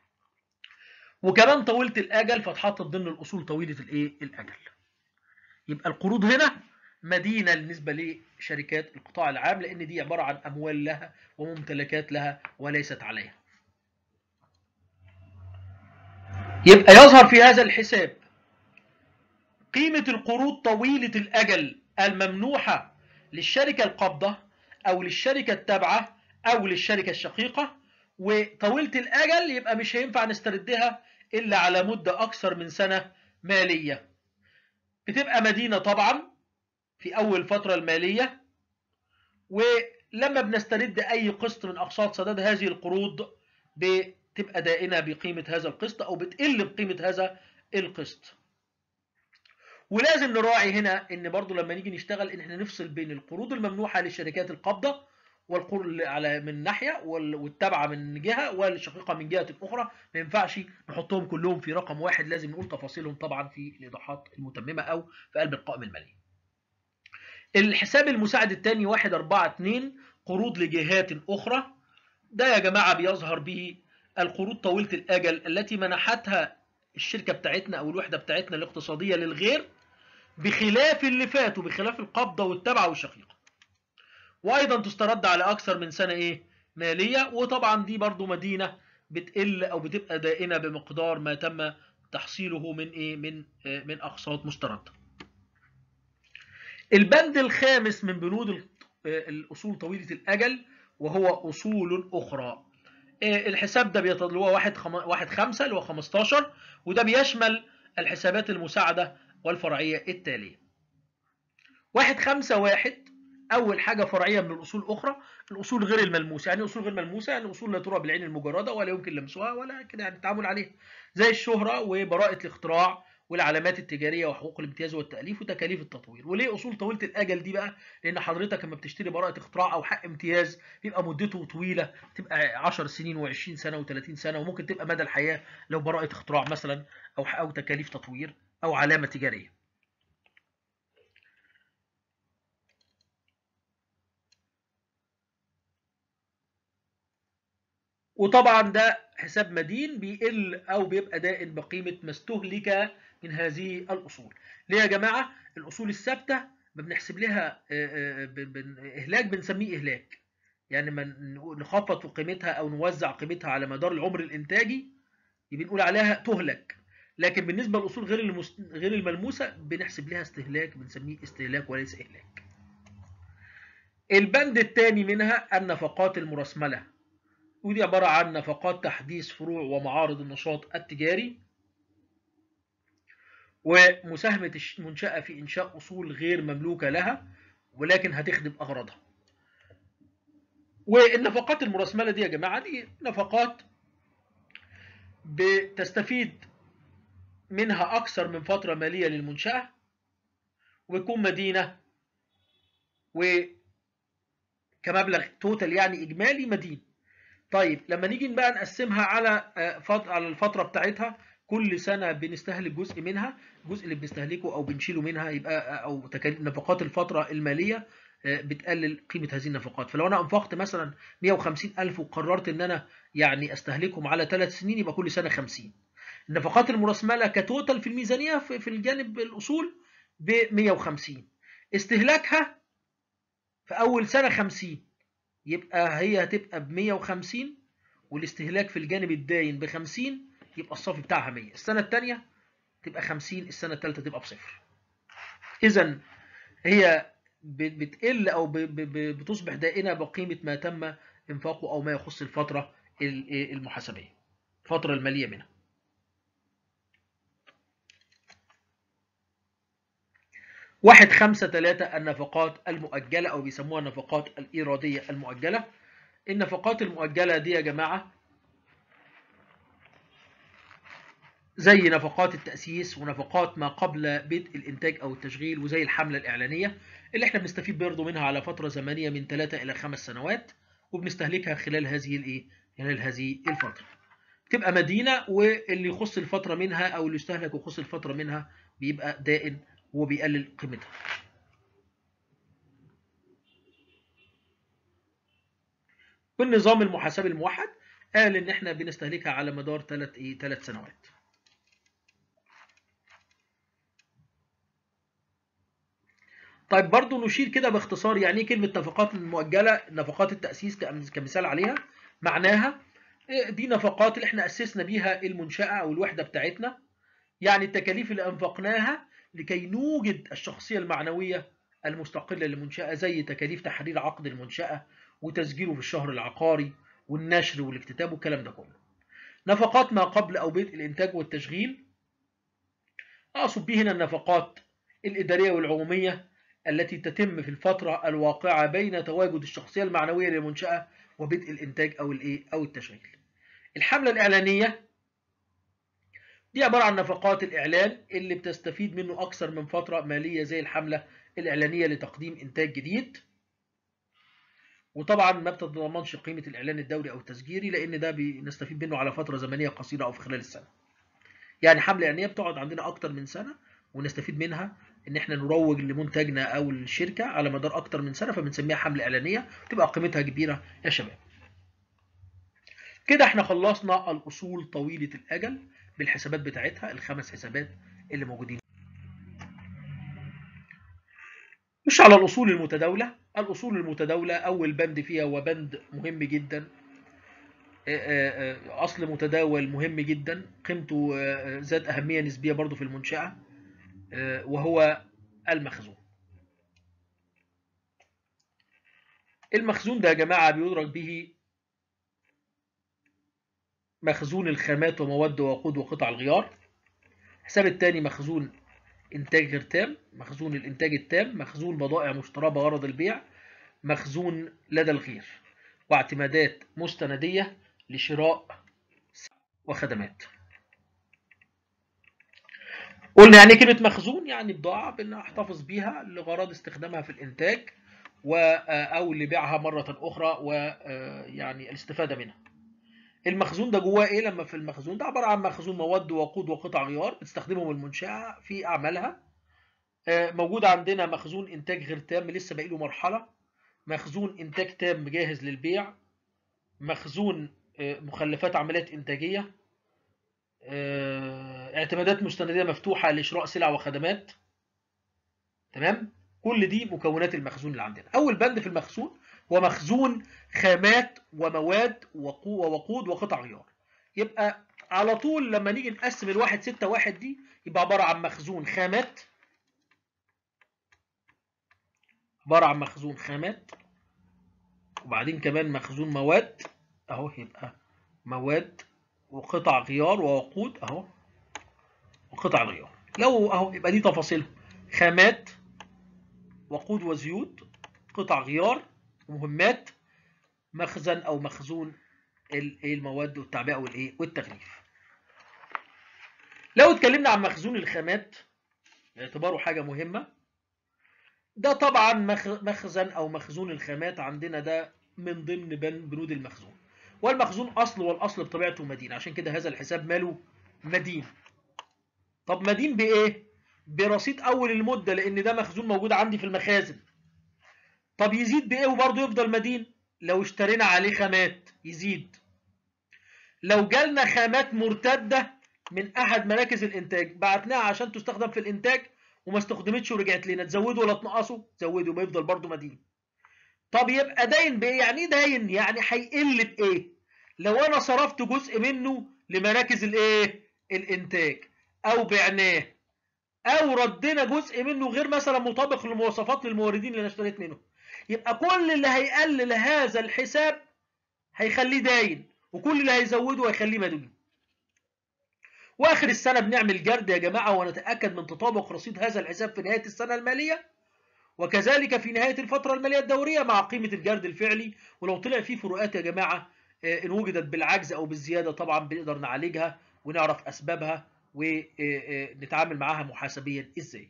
وكمان طويلة الأجل فتحط ضمن الأصول طويلة الإيه؟ الأجل. يبقى القروض هنا مدينة بالنسبة لشركات القطاع العام، لأن دي عبارة عن أموال لها وممتلكات لها وليست عليها. يبقى يظهر في هذا الحساب قيمة القروض طويلة الأجل الممنوحة للشركة القابضة أو للشركة التابعة أو للشركة الشقيقة. وطويلة الأجل يبقى مش هينفع نستردها إلا على مدة أكثر من سنة مالية. بتبقى مدينة طبعا في أول فترة المالية، ولما بنسترد أي قسط من أقساط سداد هذه القروض بتبقى دائنة بقيمة هذا القسط أو بتقل بقيمة هذا القسط. ولازم نراعي هنا ان برضو لما نيجي نشتغل ان احنا نفصل بين القروض الممنوحه للشركات القابضه والقروض على من ناحيه والتابعه من جهه والشقيقه من جهه اخرى. ما ينفعش نحطهم كلهم في رقم واحد، لازم نقول تفاصيلهم طبعا في الايضاحات المتممه او في قلب القائمه الماليه. الحساب المساعد الثاني واحد أربعة اتنين قروض لجهات اخرى. ده يا جماعه بيظهر به القروض طويله الاجل التي منحتها الشركه بتاعتنا او الوحده بتاعتنا الاقتصاديه للغير، بخلاف اللي فاتوا، بخلاف القبضة والتبعة والشقيقة. وأيضا تسترد على أكثر من سنة إيه؟ مالية. وطبعا دي برضو مدينة بتقل أو بتبقى دائنة بمقدار ما تم تحصيله من إيه؟ من آه من أقساط مستردة. البند الخامس من بنود الأصول طويلة الأجل وهو أصول أخرى. آه الحساب ده اللي هو واحد خم... واحد خمسة اللي هو خمستاشر، وده بيشمل الحسابات المساعدة والفرعية التالية. واحد خمسة واحد أول حاجة فرعية من الأصول الأخرى، الأصول غير الملموسة. يعني أصول غير ملموسة يعني أصول لا ترى بالعين المجردة ولا يمكن لمسها ولا كده يعني التعامل عليها، زي الشهرة وبراءة الاختراع والعلامات التجارية وحقوق الامتياز والتأليف وتكاليف التطوير. وليه أصول طويلة الأجل دي بقى؟ لأن حضرتك لما بتشتري براءة اختراع أو حق امتياز بيبقى مدته طويلة، تبقى عشر سنين وعشرين سنة وثلاثين سنة، وممكن تبقى مدى الحياة لو براءة اختراع مثلا أو أو تكاليف تطوير أو علامة تجارية. وطبعا ده حساب مدين بيقل او بيبقى دائن بقيمه ما استهلك من هذه الاصول. ليه يا جماعه؟ الاصول الثابته ما بنحسب لها اهلاك، بنسميه اهلاك. يعني ما نخفض في قيمتها او نوزع قيمتها على مدار العمر الانتاجي يبقى نقول عليها تهلك. لكن بالنسبه للاصول غير المس... غير الملموسه بنحسب لها استهلاك، بنسميه استهلاك وليس اهلاك. البند الثاني منها النفقات المرسمله، ودي عبارة عن نفقات تحديث فروع ومعارض النشاط التجاري، ومساهمة المنشأة في إنشاء أصول غير مملوكة لها ولكن هتخدم أغراضها. والنفقات المرسملة دي يا جماعة دي نفقات بتستفيد منها أكثر من فترة مالية للمنشأة، ويكون مدينة وكمبلغ توتال يعني إجمالي مدين. طيب لما نيجي بقى نقسمها على على الفترة بتاعتها، كل سنة بنستهلك جزء منها، الجزء اللي بنستهلكه أو بنشيله منها يبقى أو نفقات الفترة المالية بتقلل قيمة هذه النفقات. فلو أنا أنفقت مثلا مئة وخمسين ألف وقررت إن أنا يعني أستهلكهم على ثلاث سنين يبقى كل سنة خمسين. النفقات المرسملة كتوتال في الميزانية في الجانب الأصول ب مئة وخمسين، استهلاكها في أول سنة خمسين، يبقى هي هتبقى ب مئة وخمسين والاستهلاك في الجانب الداين ب خمسين، يبقى الصافي بتاعها مئة. السنة الثانية تبقى خمسين، السنة الثالثة تبقى بصفر. إذا هي بتقل أو بتصبح دائنة بقيمة ما تم إنفاقه أو ما يخص الفترة المحاسبية، الفترة المالية منها. واحد خمسة ثلاثة النفقات المؤجلة أو بيسموها النفقات الإيرادية المؤجلة. النفقات المؤجلة دي يا جماعة زي نفقات التأسيس ونفقات ما قبل بدء الإنتاج أو التشغيل، وزي الحملة الإعلانية اللي احنا بنستفيد برضه منها على فترة زمنية من ثلاثة إلى خمس سنوات، وبنستهلكها خلال هذه الإيه؟ خلال هذه الفترة. تبقى مدينة، واللي يخص الفترة منها أو اللي يستهلك ويخص الفترة منها بيبقى دائن وبيقلل قيمتها. والنظام المحاسبي الموحد قال إن إحنا بنستهلكها على مدار ثلاث إيه ثلاث سنوات. طيب برضو نشير كده باختصار يعني ايه كلمة نفقات مؤجلة. نفقات التأسيس كمثال عليها معناها دي نفقات اللي احنا أسسنا بيها المنشأة أو الوحدة بتاعتنا، يعني التكاليف اللي أنفقناها لكي نوجد الشخصية المعنوية المستقلة للمنشأة، زي تكاليف تحرير عقد المنشأة وتسجيله في الشهر العقاري والنشر والاكتتاب والكلام ده كله. نفقات ما قبل أو بدء الإنتاج والتشغيل، أقصد به هنا النفقات الإدارية والعمومية التي تتم في الفترة الواقعة بين تواجد الشخصية المعنوية للمنشأة وبدء الإنتاج أو الإيه أو التشغيل. الحملة الإعلانية دي عبارة عن نفقات الإعلان اللي بتستفيد منه أكثر من فترة مالية، زي الحملة الإعلانية لتقديم إنتاج جديد. وطبعا ما بتتضمنش قيمة الإعلان الدوري أو التسجيلي، لأن ده بنستفيد منه على فترة زمنية قصيرة أو في خلال السنة. يعني حملة إعلانية بتقعد عندنا أكتر من سنة ونستفيد منها إن إحنا نروج لمنتجنا أو الشركة على مدار أكتر من سنة، فبنسميها حملة إعلانية، تبقى قيمتها كبيرة يا شباب. كده إحنا خلصنا الأصول طويلة الأجل بالحسابات بتاعتها، الخمس حسابات اللي موجودين. مش على الأصول المتداولة. الأصول المتداولة أول بند فيها هو بند مهم جدا، أصل متداول مهم جدا، قيمته ذات أهمية نسبية برضو في المنشأة، وهو المخزون. المخزون ده يا جماعة بيدرك به مخزون الخامات ومواد ووقود وقطع الغيار. الحساب الثاني مخزون إنتاج غير تام، مخزون الإنتاج التام، مخزون بضائع مشتراه بغرض البيع، مخزون لدى الغير، واعتمادات مستندية لشراء وخدمات. قلنا يعني كلمة مخزون يعني بضاعة بنحتفظ بيها لغرض استخدامها في الإنتاج أو لبيعها مرة أخرى ويعني الاستفادة منها. المخزون ده جواه ايه؟ لما في المخزون ده عباره عن مخزون مواد ووقود وقطع غيار بتستخدمهم المنشاه في اعمالها. موجود عندنا مخزون انتاج غير تام لسه باقي له مرحله، مخزون انتاج تام جاهز للبيع، مخزون مخلفات عمليات انتاجيه، اعتمادات مستنديه مفتوحه لشراء سلع وخدمات. تمام؟ كل دي مكونات المخزون اللي عندنا. اول بند في المخزون هو مخزون خامات ومواد ووقود وقطع غيار. يبقى على طول لما نيجي نقسم الواحد ستة واحد دي يبقى عبارة عن مخزون خامات، عبارة عن مخزون خامات، وبعدين كمان مخزون مواد اهو، يبقى مواد وقطع غيار ووقود اهو، وقطع غيار. لو اهو يبقى دي تفاصيلها: خامات، وقود وزيوت، قطع غيار، مهمات، مخزن او مخزون المواد والتعبئه والايه والتغليف. لو اتكلمنا عن مخزون الخامات باعتباره حاجه مهمه، ده طبعا مخزن او مخزون الخامات عندنا ده من ضمن بنود المخزون، والمخزون اصل، والاصل بطبيعته مدين، عشان كده هذا الحساب ماله مدين. طب مدين بايه؟ برصيد اول المده، لان ده مخزون موجود عندي في المخازن. طب يزيد بايه وبرضه يفضل مدين؟ لو اشترينا عليه خامات يزيد. لو جالنا خامات مرتده من احد مراكز الانتاج بعتناها عشان تستخدم في الانتاج وما استخدمتش ورجعت لنا، تزوده ولا تنقصه؟ تزوده، ما يفضل برضه مدين. طب يبقى داين بايه؟ يعني ايه داين؟ يعني هيقل بايه؟ لو انا صرفت جزء منه لمراكز الايه الانتاج، او بعناه، او ردينا جزء منه غير مثلا مطابق للمواصفات للموردين اللي انا اشتريت منه، يبقى كل اللي هيقلل هذا الحساب هيخليه داين، وكل اللي هيزوده هيخليه مدين. واخر السنه بنعمل جرد يا جماعه ونتاكد من تطابق رصيد هذا الحساب في نهايه السنه الماليه، وكذلك في نهايه الفتره الماليه الدوريه مع قيمه الجرد الفعلي. ولو طلع فيه فروقات يا جماعه ان وجدت بالعجز او بالزياده طبعا بنقدر نعالجها ونعرف اسبابها ونتعامل معاها محاسبيا ازاي.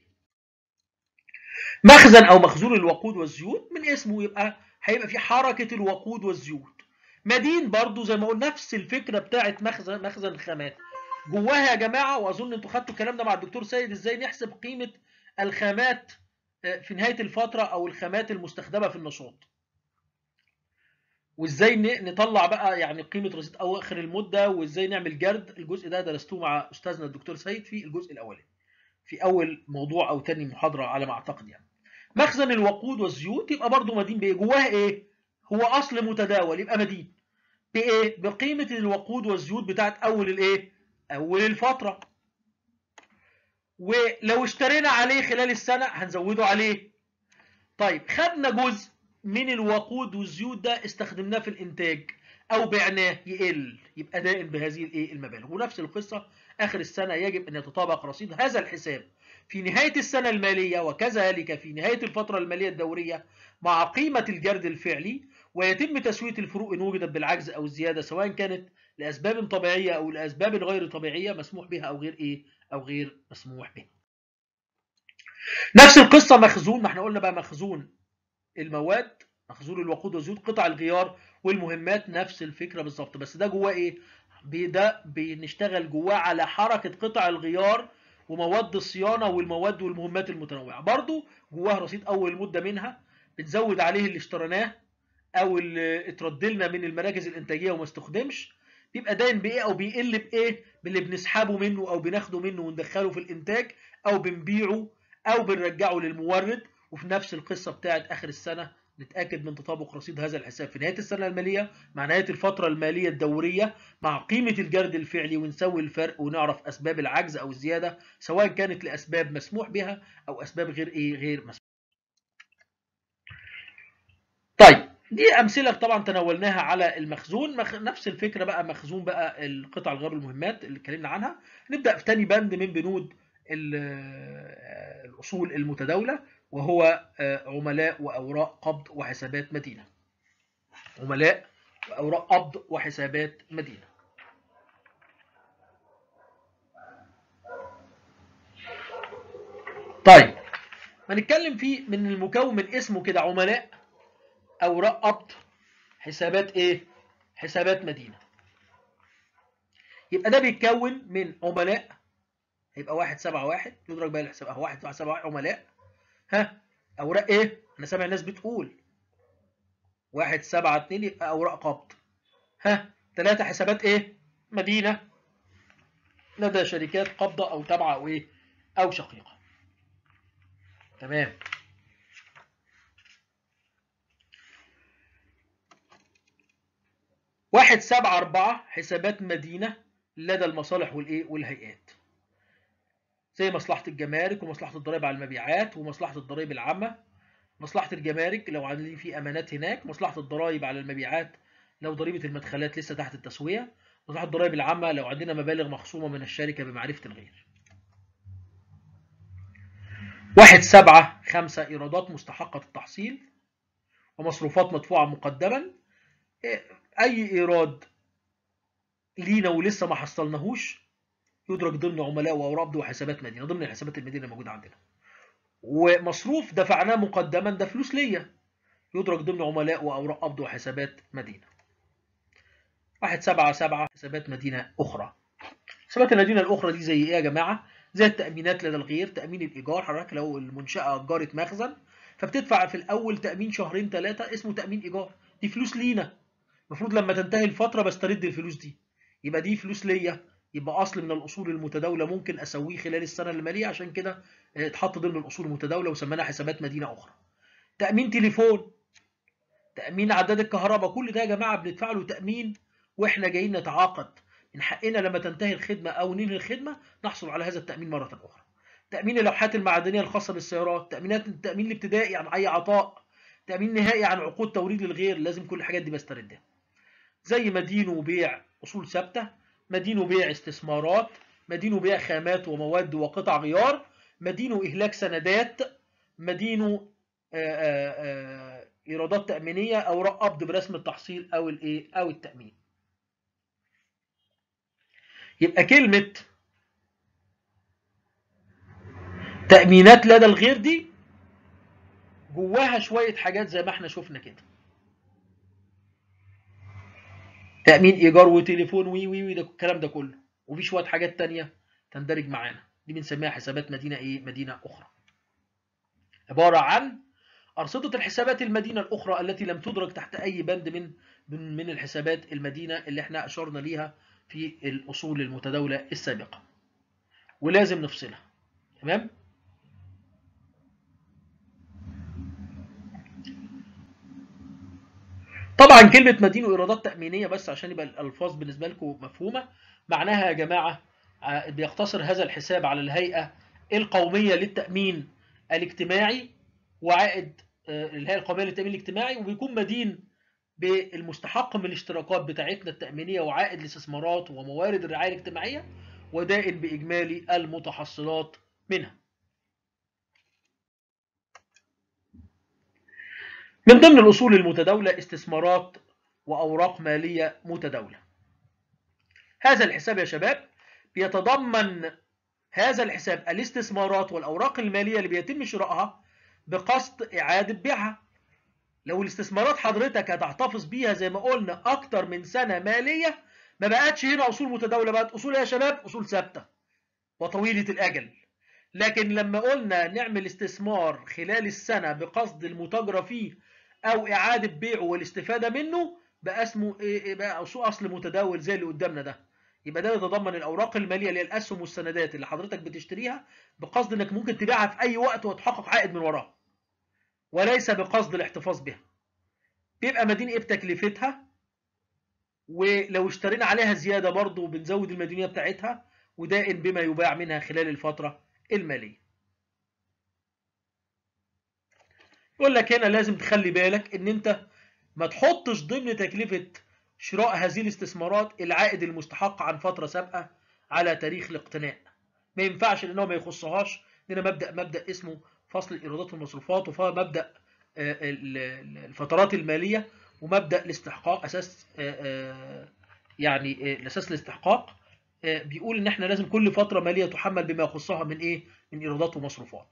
مخزن او مخزون الوقود والزيوت من اسمه يبقى هيبقى في حركه الوقود والزيوت. مدين برضو زي ما قلنا نفس الفكره بتاعت مخزن مخزن الخامات. جواها يا جماعه، واظن انتوا خدتوا الكلام ده مع الدكتور سيد، ازاي نحسب قيمه الخامات في نهايه الفتره او الخامات المستخدمه في النشاط، وازاي نطلع بقى يعني قيمه رصيد اواخر المده، وازاي نعمل جرد. الجزء ده درستوه مع استاذنا الدكتور سيد في الجزء الاولاني، في اول موضوع او تاني محاضره على ما اعتقد يعني. مخزن الوقود والزيوت يبقى برضو مدين بايه؟ جواها ايه؟ هو اصل متداول، يبقى مدين بايه؟ بقيمه الوقود والزيوت بتاعت اول الايه؟ اول الفتره. ولو اشترينا عليه خلال السنه هنزوده عليه. طيب خدنا جزء من الوقود والزيوت ده استخدمناه في الانتاج او بعناه، يقل، يبقى دائن بهذه الايه؟ المبالغ. ونفس القصه اخر السنه يجب ان يتطابق رصيد هذا الحساب في نهايه السنه الماليه، وكذلك في نهايه الفتره الماليه الدوريه مع قيمه الجرد الفعلي، ويتم تسويه الفروق ان وجدت بالعجز او الزياده، سواء كانت لاسباب طبيعيه او لاسباب غير طبيعيه مسموح بها او غير ايه؟ او غير مسموح بها. نفس القصه مخزون، ما احنا قلنا بقى مخزون المواد، مخزون الوقود والزيوت، قطع الغيار والمهمات، نفس الفكره بالظبط، بس ده جواه ايه؟ ده بنشتغل جواه على حركه قطع الغيار ومواد الصيانه والمواد والمهمات المتنوعه. برضو جواه رصيد اول مده منها، بنزود عليه اللي اشتريناه او اللي اترد لنا من المراكز الانتاجيه وما استخدمش، بيبقى داين بايه او بيقل بايه؟ باللي بنسحبه منه او بناخده منه وندخله في الانتاج، او بنبيعه، او بنرجعه للمورد. وفي نفس القصه بتاعت اخر السنه نتاكد من تطابق رصيد هذا الحساب في نهايه السنه الماليه مع نهايه الفتره الماليه الدوريه مع قيمه الجرد الفعلي، ونسوي الفرق ونعرف اسباب العجز او الزياده، سواء كانت لاسباب مسموح بها او اسباب غير ايه؟ غير مسموح. طيب دي امثله طبعا تناولناها على المخزون. مخ... نفس الفكره بقى مخزون بقى القطع الغيار المهمات اللي اتكلمنا عنها. نبدا في تاني بند من بنود الاصول المتداوله، وهو عملاء واوراق قبض وحسابات مدينه. عملاء واوراق قبض وحسابات مدينه. طيب هنتكلم فيه من المكون من اسمه كده، عملاء، اوراق قبض، حسابات ايه؟ حسابات مدينه. يبقى ده بيتكون من عملاء، هيبقى واحد سبعة واحد، يدرك بقى الحساب اهو، واحد سبعة واحد عملاء. ها اوراق ايه؟ انا سامع الناس بتقول واحد سبعة اتنين، يبقى اوراق قبض. ها ثلاثة حسابات ايه؟ مدينة، لدى شركات قبضة او تابعة او ايه؟ او شقيقة. تمام. واحد سبعة أربعة حسابات مدينة لدى المصالح والايه؟ والهيئات، زي مصلحة الجمارك ومصلحة الضرائب على المبيعات ومصلحة الضرائب العامة. مصلحة الجمارك لو عندي في امانات هناك، مصلحة الضرائب على المبيعات لو ضريبة المدخلات لسه تحت التسوية، مصلحة الضرائب العامة لو عندنا مبالغ مخصومة من الشركة بمعرفة الغير. واحد سبعة خمسة إيرادات مستحقة التحصيل ومصروفات مدفوعة مقدما. أي إيراد لينا ولسه ما حصلناهوش يدرك ضمن عملاء وأوراق قبض وحسابات مدينة، ضمن الحسابات المدينة الموجودة عندنا. ومصروف دفعناه مقدما ده فلوس ليا، يدرك ضمن عملاء وأوراق قبض وحسابات مدينة. واحد سبعة سبعة حسابات مدينة أخرى. حسابات المدينة الأخرى دي زي إيه يا جماعة؟ زي التأمينات لدى الغير، تأمين الإيجار. حضرتك لو المنشأة أجرت مخزن فبتدفع في الأول تأمين شهرين ثلاثة اسمه تأمين إيجار، دي فلوس لينا، المفروض لما تنتهي الفترة بسترد الفلوس دي، يبقى دي فلوس ليا، يبقى أصل من الأصول المتداولة ممكن أسويه خلال السنة المالية، عشان كده اتحط ضمن الأصول المتداولة وسميناها حسابات مدينة أخرى. تأمين تليفون، تأمين عداد الكهرباء، كل ده يا جماعة بندفع له تأمين واحنا جايين نتعاقد، من حقنا لما تنتهي الخدمة أو ننهي الخدمة نحصل على هذا التأمين مرة أخرى. تأمين اللوحات المعدنية الخاصة بالسيارات، تأمينات التأمين الابتدائي عن أي عطاء، تأمين نهائي عن عقود توريد للغير، لازم كل الحاجات دي بستردها. زي مدين وبيع أصول ثابتة، مدين وبيع استثمارات، مدين وبيع خامات ومواد وقطع غيار، مدين وإهلاك سندات، مدين إيرادات تأمينية، أوراق قبض برسم التحصيل أو الإيه؟ أو التأمين. يبقى كلمة تأمينات لدى الغير دي جواها شوية حاجات زي ما احنا شفنا كده. تأمين إيجار وتليفون وي وي وي ده الكلام ده كله، وفي شوية حاجات تانية تندرج معانا، دي بنسميها حسابات مدينة إيه؟ مدينة أخرى. عبارة عن أرصدة الحسابات المدينة الأخرى التي لم تدرج تحت أي بند من من من الحسابات المدينة اللي احنا أشرنا ليها في الأصول المتداولة السابقة، ولازم نفصلها. تمام؟ طبعا كلمة مدين وإيرادات تأمينية بس عشان يبقى الألفاظ بالنسبة لكم مفهومة، معناها يا جماعة بيقتصر هذا الحساب على الهيئة القومية للتأمين الاجتماعي وعائد الهيئة القومية للتأمين الاجتماعي، وبيكون مدين بالمستحق من الاشتراكات بتاعتنا التأمينية وعائد الاستثمارات وموارد الرعاية الاجتماعية، ودائن بإجمالي المتحصلات منها. من ضمن الأصول المتداولة استثمارات وأوراق مالية متداولة. هذا الحساب يا شباب بيتضمن هذا الحساب الاستثمارات والأوراق المالية اللي بيتم شرائها بقصد إعادة بيعها. لو الاستثمارات حضرتك هتحتفظ بيها زي ما قلنا أكتر من سنة مالية، ما بقتش هنا أصول متداولة، بقت أصول يا شباب أصول ثابتة وطويلة الأجل. لكن لما قلنا نعمل استثمار خلال السنة بقصد المتاجرة فيه أو إعادة بيعه والاستفادة منه، بقى اسمه إيه؟ بقى أصل متداول زي اللي قدامنا ده. يبقى ده يتضمن الأوراق المالية اللي هي الأسهم والسندات اللي حضرتك بتشتريها بقصد إنك ممكن تبيعها في أي وقت وتحقق عائد من وراها، وليس بقصد الاحتفاظ بها. بيبقى مدين إيه بتكلفتها، ولو اشترينا عليها زيادة برضه بنزود المديونية بتاعتها، ودائن بما يباع منها خلال الفترة المالية. يقول لك هنا لازم تخلي بالك ان انت ما تحطش ضمن تكلفة شراء هذه الاستثمارات العائد المستحق عن فترة سابقة على تاريخ الاقتناء. ما ينفعش لانه ما يخصهاش، لان مبدأ مبدأ اسمه فصل الايرادات والمصروفات، ومبدأ الفترات المالية، ومبدأ الاستحقاق اساس يعني الاساس الاستحقاق بيقول ان احنا لازم كل فترة مالية تحمل بما يخصها من ايه؟ من ايرادات ومصروفات.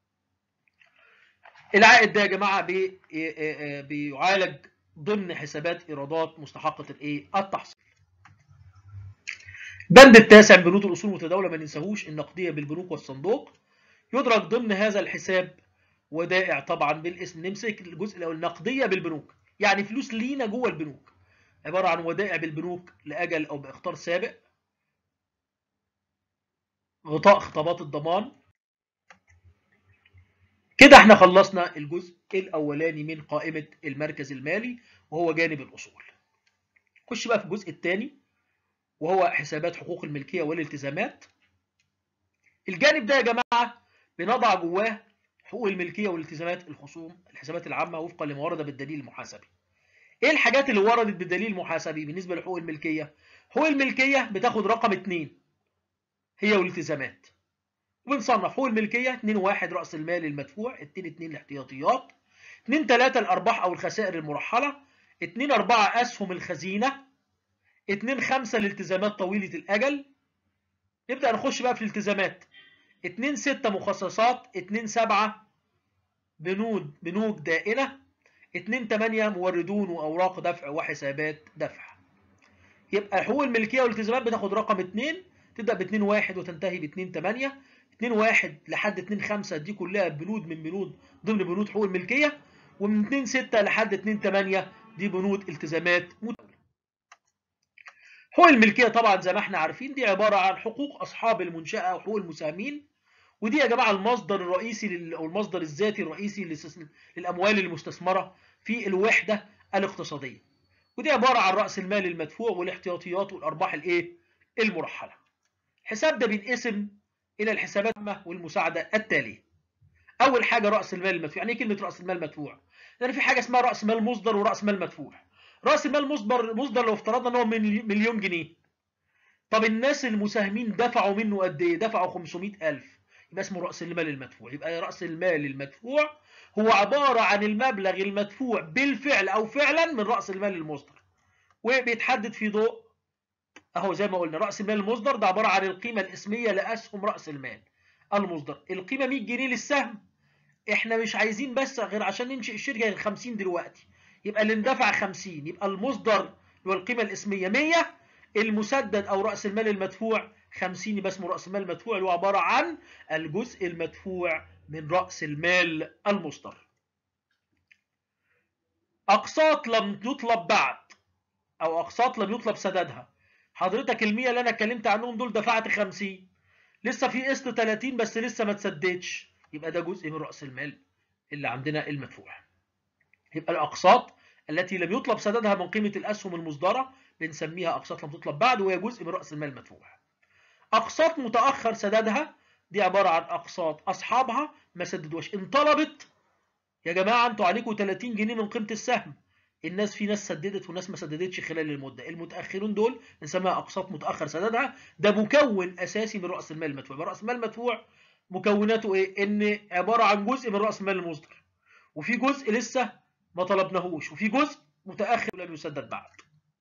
العائد ده يا جماعه بي بيعالج ضمن حسابات ايرادات مستحقه الايه؟ التحصيل. بند التاسع بنود الاصول المتداوله ما ننساهوش، النقديه بالبنوك والصندوق يدرج ضمن هذا الحساب ودائع طبعا بالاسم. نمسك الجزء الاول، النقديه بالبنوك يعني فلوس لينا جوه البنوك، عباره عن ودائع بالبنوك لاجل او باخطار سابق، غطاء خطابات الضمان. كده احنا خلصنا الجزء الاولاني من قائمة المركز المالي وهو جانب الاصول. خش بقى في الجزء الثاني وهو حسابات حقوق الملكية والالتزامات. الجانب ده يا جماعة بنضع جواه حقوق الملكية والالتزامات الخصوم الحسابات العامة وفقا لما ورد بالدليل المحاسبي. ايه الحاجات اللي وردت بالدليل المحاسبي بالنسبة لحقوق الملكية؟ حقوق الملكية بتاخد رقم اتنين هي والالتزامات، وبنصنف حقوق الملكية اتنين واحد رأس المال المدفوع، اتنين اتنين الاحتياطيات، اتنين تلاتة الأرباح أو الخسائر المرحلة، اتنين أربعة أسهم الخزينة، اتنين خمسة الالتزامات طويلة الأجل. نبدأ نخش بقى في الالتزامات. اتنين ستة مخصصات، اتنين سبعة بنود بنوك دائنة، اتنين تمانية موردون وأوراق دفع وحسابات دفع. يبقى حقوق الملكية والالتزامات بتاخد رقم اتنين، تبدأ ب اتنين واحد وتنتهي ب اتنين تمانية، اتنين واحد لحد اتنين خمسة دي كلها بنود من بنود ضمن بنود حقوق الملكية، ومن اتنين ستة لحد اتنين تمانية دي بنود التزامات متداولة. حقوق الملكية طبعا زي ما احنا عارفين دي عبارة عن حقوق أصحاب المنشأة وحقوق المساهمين، ودي يا جماعة المصدر الرئيسي أو المصدر الذاتي الرئيسي للأموال المستثمرة في الوحدة الاقتصادية، ودي عبارة عن رأس المال المدفوع والاحتياطيات والأرباح الايه؟ المرحلة. الحساب ده بينقسم إلى الحسابات العامة والمساعدة التالية. أول حاجة رأس المال المدفوع. يعني إيه كلمة رأس المال مدفوع؟ لأن في حاجة اسمها رأس مال مصدر ورأس مال مدفوع. رأس المال مصدر مصدر لو افترضنا إن هو مليون جنيه، طب الناس المساهمين دفعوا منه قد إيه؟ دفعوا خمسمائة ألف، يبقى اسمه رأس المال المدفوع. يبقى رأس المال المدفوع هو عبارة عن المبلغ المدفوع بالفعل أو فعلا من رأس المال المصدر، وبيتحدد في ضوء اهو زي ما قلنا رأس المال المصدر ده عبارة عن القيمة الاسمية لأسهم رأس المال المصدر. القيمة مية جنيه للسهم، احنا مش عايزين بس غير عشان ننشئ الشركة خمسين دلوقتي، يبقى اللي اندفع خمسين، يبقى المصدر هو القيمة الاسمية مية، المسدد أو رأس المال المدفوع خمسين، يبقى اسمه رأس المال المدفوع اللي هو عبارة عن الجزء المدفوع من رأس المال المصدر. أقساط لم يطلب بعد أو أقساط لم يطلب سدادها. حضرتك المية اللي أنا اتكلمت عنهم دول دفعت خمسين، لسه في قسط تلاتين بس لسه ما تسددش، يبقى ده جزء من رأس المال اللي عندنا المدفوع. يبقى الأقساط التي لم يطلب سدادها من قيمة الأسهم المصدرة بنسميها أقساط لم تطلب بعد، وهي جزء من رأس المال المدفوع. أقساط متأخر سدادها دي عبارة عن أقساط أصحابها ما سددوش. إن طلبت يا جماعة أنتوا عليكم تلاتين جنيه من قيمة السهم، الناس في ناس سددت وناس ما سددتش خلال المدة، المتأخرون دول نسميها أقساط متأخر سدادها. ده مكون أساسي من رأس المال المدفوع. رأس المال المدفوع مكوناته إيه؟ إن عبارة عن جزء من رأس المال المصدر، وفي جزء لسه ما طلبناهوش، وفي جزء متأخر ولم يسدد بعد.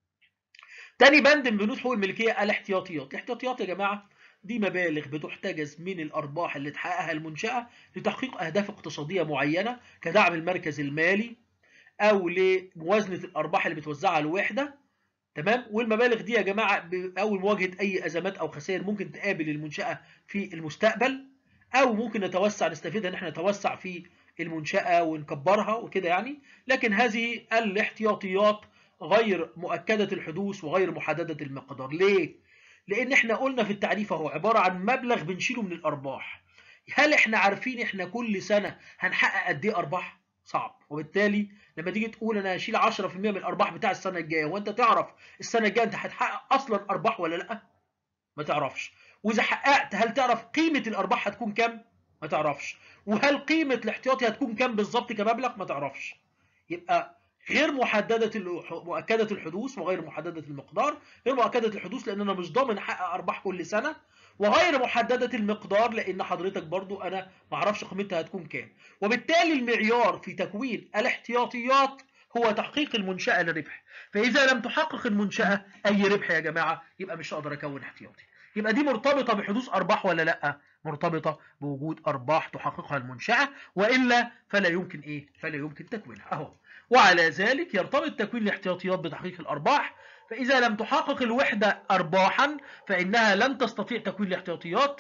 تاني بند من بنود حقوق الملكية الاحتياطيات. الاحتياطيات يا جماعة دي مبالغ بتحتجز من الأرباح اللي تحققها المنشأة لتحقيق أهداف اقتصادية معينة كدعم المركز المالي أو لموازنة الأرباح اللي بتوزعها الوحدة. تمام. والمبالغ دي يا جماعة أول مواجهة أي أزمات أو خسائر ممكن تقابل المنشأة في المستقبل، أو ممكن نتوسع نستفيدها إن احنا نتوسع في المنشأة ونكبرها وكده يعني. لكن هذه الاحتياطيات غير مؤكدة الحدوث وغير محددة المقدار. ليه؟ لأن احنا قلنا في التعريف اهو عبارة عن مبلغ بنشيله من الأرباح. هل احنا عارفين احنا كل سنة هنحقق قد ايه أرباح؟ صعب. وبالتالي لما تيجي تقول انا هشيل عشرة في المية من الأرباح بتاع السنة الجاية، وانت تعرف السنة الجاية انت هتحقق أصلا أرباح ولا لأ؟ ما تعرفش. وإذا حققت هل تعرف قيمة الأرباح هتكون كام؟ ما تعرفش. وهل قيمة الاحتياطي هتكون كام بالظبط كمبلغ؟ ما تعرفش. يبقى غير محددة مؤكدة الحدوث وغير محددة المقدار. غير مؤكدة الحدوث لأن أنا مش ضامن أحقق أرباح كل سنة، وغير محددة المقدار لأن حضرتك برضو أنا ما أعرفش قيمتها هتكون كام. وبالتالي المعيار في تكوين الاحتياطيات هو تحقيق المنشأة للربح. فإذا لم تحقق المنشأة أي ربح يا جماعة يبقى مش هقدر أكون احتياطي. يبقى دي مرتبطة بحدوث أرباح ولا لأ؟ مرتبطة بوجود أرباح تحققها المنشأة، وإلا فلا يمكن إيه؟ فلا يمكن تكوينها أهو. وعلى ذلك يرتبط تكوين الاحتياطيات بتحقيق الأرباح. فإذا لم تحقق الوحدة أرباحا فإنها لن تستطيع تكوين الاحتياطيات.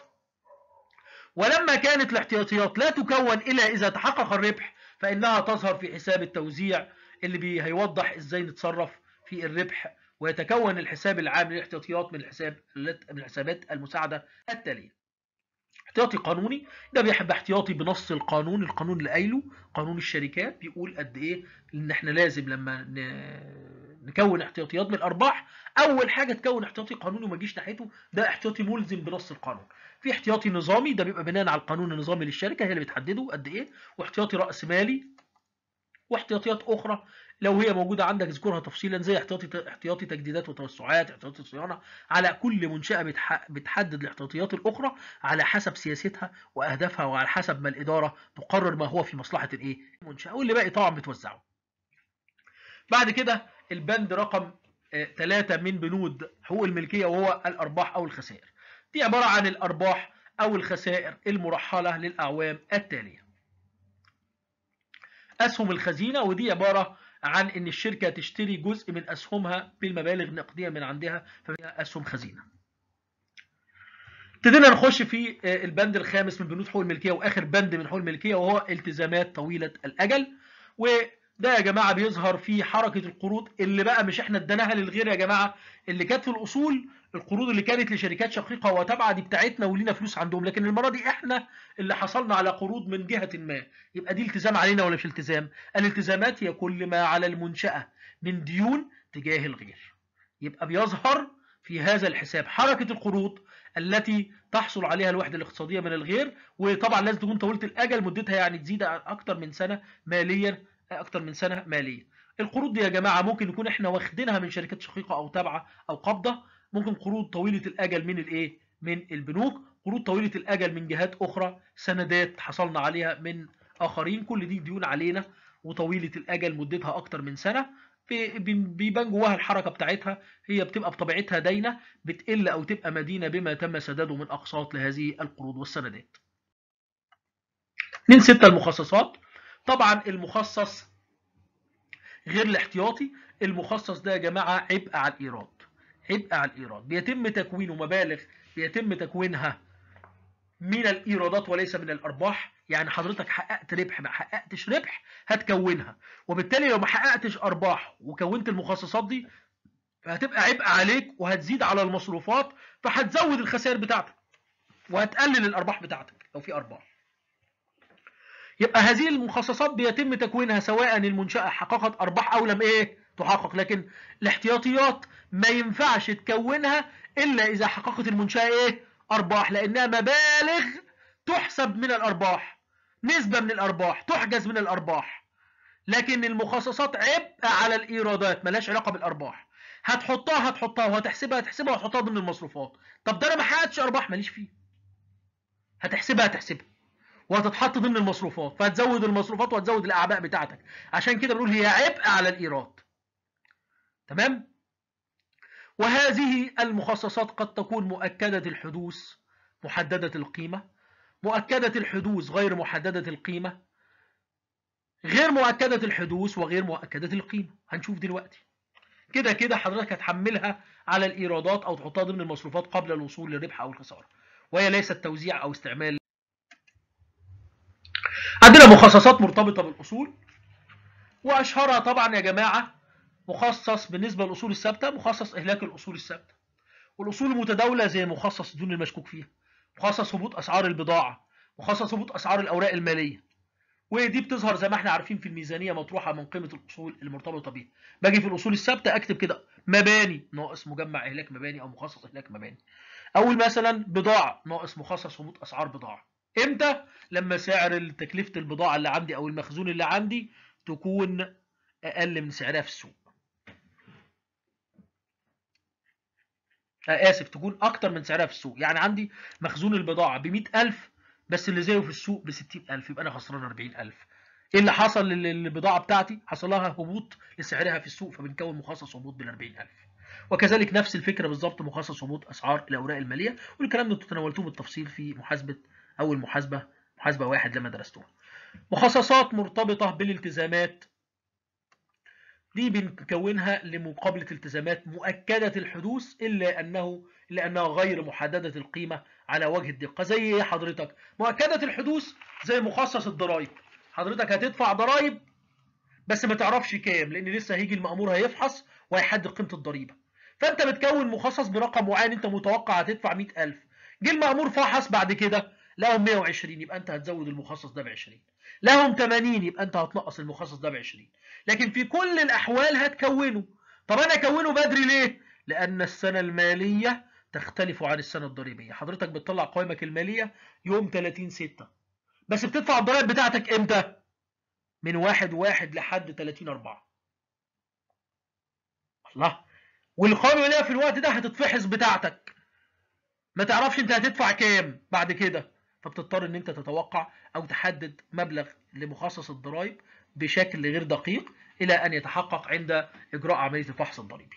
ولما كانت الاحتياطيات لا تكون إلا إذا تحقق الربح فإنها تظهر في حساب التوزيع اللي هيوضح إزاي نتصرف في الربح. ويتكون الحساب العام للاحتياطيات من الحساب من الحسابات المساعدة التالية. احتياطي قانوني ده بيحب احتياطي بنص القانون، القانون اللي قايله قانون الشركات بيقول قد ايه ان احنا لازم لما نكون احتياطيات من الارباح اول حاجه تكون احتياطي قانوني وما تجيش ناحيته، ده احتياطي ملزم بنص القانون. في احتياطي نظامي ده بيبقى بناء على القانون النظامي للشركه هي اللي بتحدده قد ايه، واحتياطي راس مالي، واحتياطيات اخرى لو هي موجوده عندك اذكرها تفصيلا زي احتياطي احتياطي تجديدات وتوسعات، احتياطي صيانه. على كل منشاه بتحدد الاحتياطيات الاخرى على حسب سياستها واهدافها وعلى حسب ما الاداره تقرر ما هو في مصلحه الايه المنشاه، واللي باقي طبعا بتوزعه. بعد كده البند رقم ثلاثة من بنود حقوق الملكيه وهو الارباح او الخسائر. دي عباره عن الارباح او الخسائر المرحله للاعوام التاليه. أسهم الخزينة ودي عبارة عن إن الشركة تشتري جزء من أسهمها بالمبالغ النقدية من عندها فهي أسهم خزينة. ابتدينا نخش في البند الخامس من بنود حقوق الملكية وآخر بند من حقوق الملكية وهو التزامات طويلة الأجل. وده يا جماعة بيظهر في حركة القروض اللي بقى مش احنا اديناها للغير يا جماعة، اللي كانت في الأصول القروض اللي كانت لشركات شقيقة وتابعة دي بتاعتنا ولينا فلوس عندهم، لكن المرة دي احنا اللي حصلنا على قروض من جهة ما. يبقى دي التزام علينا ولا مش التزام؟ الالتزامات هي كل ما على المنشأة من ديون تجاه الغير. يبقى بيظهر في هذا الحساب حركة القروض التي تحصل عليها الوحدة الاقتصادية من الغير، وطبعا لازم تكون طويلة الأجل مدتها يعني تزيد أكتر من سنة ماليا أكتر من سنة ماليا. القروض دي يا جماعة ممكن نكون احنا واخدينها من شركات شقيقة أو تابعة أو قابضة، ممكن قروض طويلة الأجل من الإيه؟ من البنوك، قروض طويلة الأجل من جهات أخرى، سندات حصلنا عليها من آخرين، كل دي ديون علينا وطويلة الأجل مدتها أكتر من سنة. بيبان جواها الحركة بتاعتها هي بتبقى بطبيعتها داينة بتقل أو تبقى مدينة بما تم سداده من أقساط لهذه القروض والسندات. اتنين ستة المخصصات. طبعا المخصص غير الاحتياطي. المخصص ده يا جماعه عبء على الايراد، عبء على الايراد، بيتم تكوينه مبالغ بيتم تكوينها من الايرادات وليس من الارباح. يعني حضرتك حققت ربح ما حققتش ربح هتكونها، وبالتالي لو ما حققتش ارباح وكونت المخصصات دي فهتبقى عبء عليك وهتزيد على المصروفات، فهتزود الخسائر بتاعتك وهتقلل الارباح بتاعتك لو في ارباح. يبقى هذه المخصصات بيتم تكوينها سواء المنشأة حققت ارباح او لم ايه تحقق، لكن الاحتياطيات ما ينفعش تكونها الا اذا حققت المنشأة ايه ارباح، لانها مبالغ تحسب من الارباح، نسبة من الارباح تحجز من الارباح. لكن المخصصات عبء على الايرادات ملهاش علاقة بالارباح، هتحطها هتحطها وهتحسبها هتحسبها وهتحطها ضمن المصروفات. طب ده انا ما حققتش ارباح ماليش فيه، هتحسبها هتحسبها وهتتحط ضمن المصروفات، فهتزود المصروفات وهتزود الاعباء بتاعتك. عشان كده بنقول هي عبء على الايراد. تمام. وهذه المخصصات قد تكون مؤكدة الحدوث محددة القيمة، مؤكدة الحدوث غير محددة القيمة، غير مؤكدة الحدوث وغير مؤكدة القيمة. هنشوف دلوقتي. كده كده حضرتك هتحملها على الايرادات او تحطها ضمن المصروفات قبل الوصول للربح او الخسارة، وهي ليست توزيع او استعمال. عندنا مخصصات مرتبطة بالاصول، واشهرها طبعا يا جماعة مخصص بالنسبة للاصول الثابتة مخصص اهلاك الاصول الثابتة، والاصول المتداولة زي مخصص الديون المشكوك فيها، مخصص هبوط اسعار البضاعة، مخصص هبوط اسعار الاوراق المالية. ودي بتظهر زي ما احنا عارفين في الميزانية مطروحة من قيمة الاصول المرتبطة بيها. باجي في الاصول الثابتة اكتب كده مباني ناقص مجمع اهلاك مباني او مخصص اهلاك مباني. اول مثلا بضاعة ناقص مخصص هبوط اسعار بضاعة. امتى؟ لما سعر تكلفة البضاعة اللي عندي او المخزون اللي عندي تكون اقل من سعرها في السوق. آه اسف تكون اكتر من سعرها في السوق. يعني عندي مخزون البضاعة ب مئة ألف بس اللي زيه في السوق ب ستين ألف، يبقى انا خسران أربعين ألف. ايه اللي حصل للبضاعة بتاعتي؟ حصل لها هبوط لسعرها في السوق، فبنكون مخصص هبوط بال أربعين ألف. وكذلك نفس الفكرة بالظبط مخصص هبوط اسعار الاوراق المالية، والكلام ده انتوا تناولتوه بالتفصيل في محاسبة او المحاسبة محاسبة واحد لما درستوها. مخصصات مرتبطة بالالتزامات دي بنكونها لمقابلة التزامات مؤكدة الحدوث إلا أنه إلا أنها غير محددة القيمة على وجه الدقة. زي إيه حضرتك؟ مؤكدة الحدوث زي مخصص الضرائب. حضرتك هتدفع ضرائب بس ما تعرفش كام، لأن لسه هيجي المأمور هيفحص وهيحدد قيمة الضريبة. فأنت بتكون مخصص برقم معين أنت متوقع هتدفع مئة ألف، جه المأمور فحص بعد كده لهم مئة وعشرين، يبقى أنت هتزود المخصص ده ب عشرين. لهم ثمانين يبقى أنت هتنقص المخصص ده ب عشرين. لكن في كل الأحوال هتكونه. طب أنا أكونه بدري ليه؟ لأن السنة المالية تختلف عن السنة الضريبية. حضرتك بتطلع قوائمك المالية يوم ثلاثين ستة، بس بتدفع الضرائب بتاعتك إمتى؟ من واحد واحد لحد ثلاثين أربعة. الله. والقوائم المالية في الوقت ده هتتفحص بتاعتك، ما تعرفش انت هتدفع كام بعد كده، فبتضطر ان انت تتوقع او تحدد مبلغ لمخصص الضرائب بشكل غير دقيق الى ان يتحقق عند اجراء عملية الفحص الضريبي.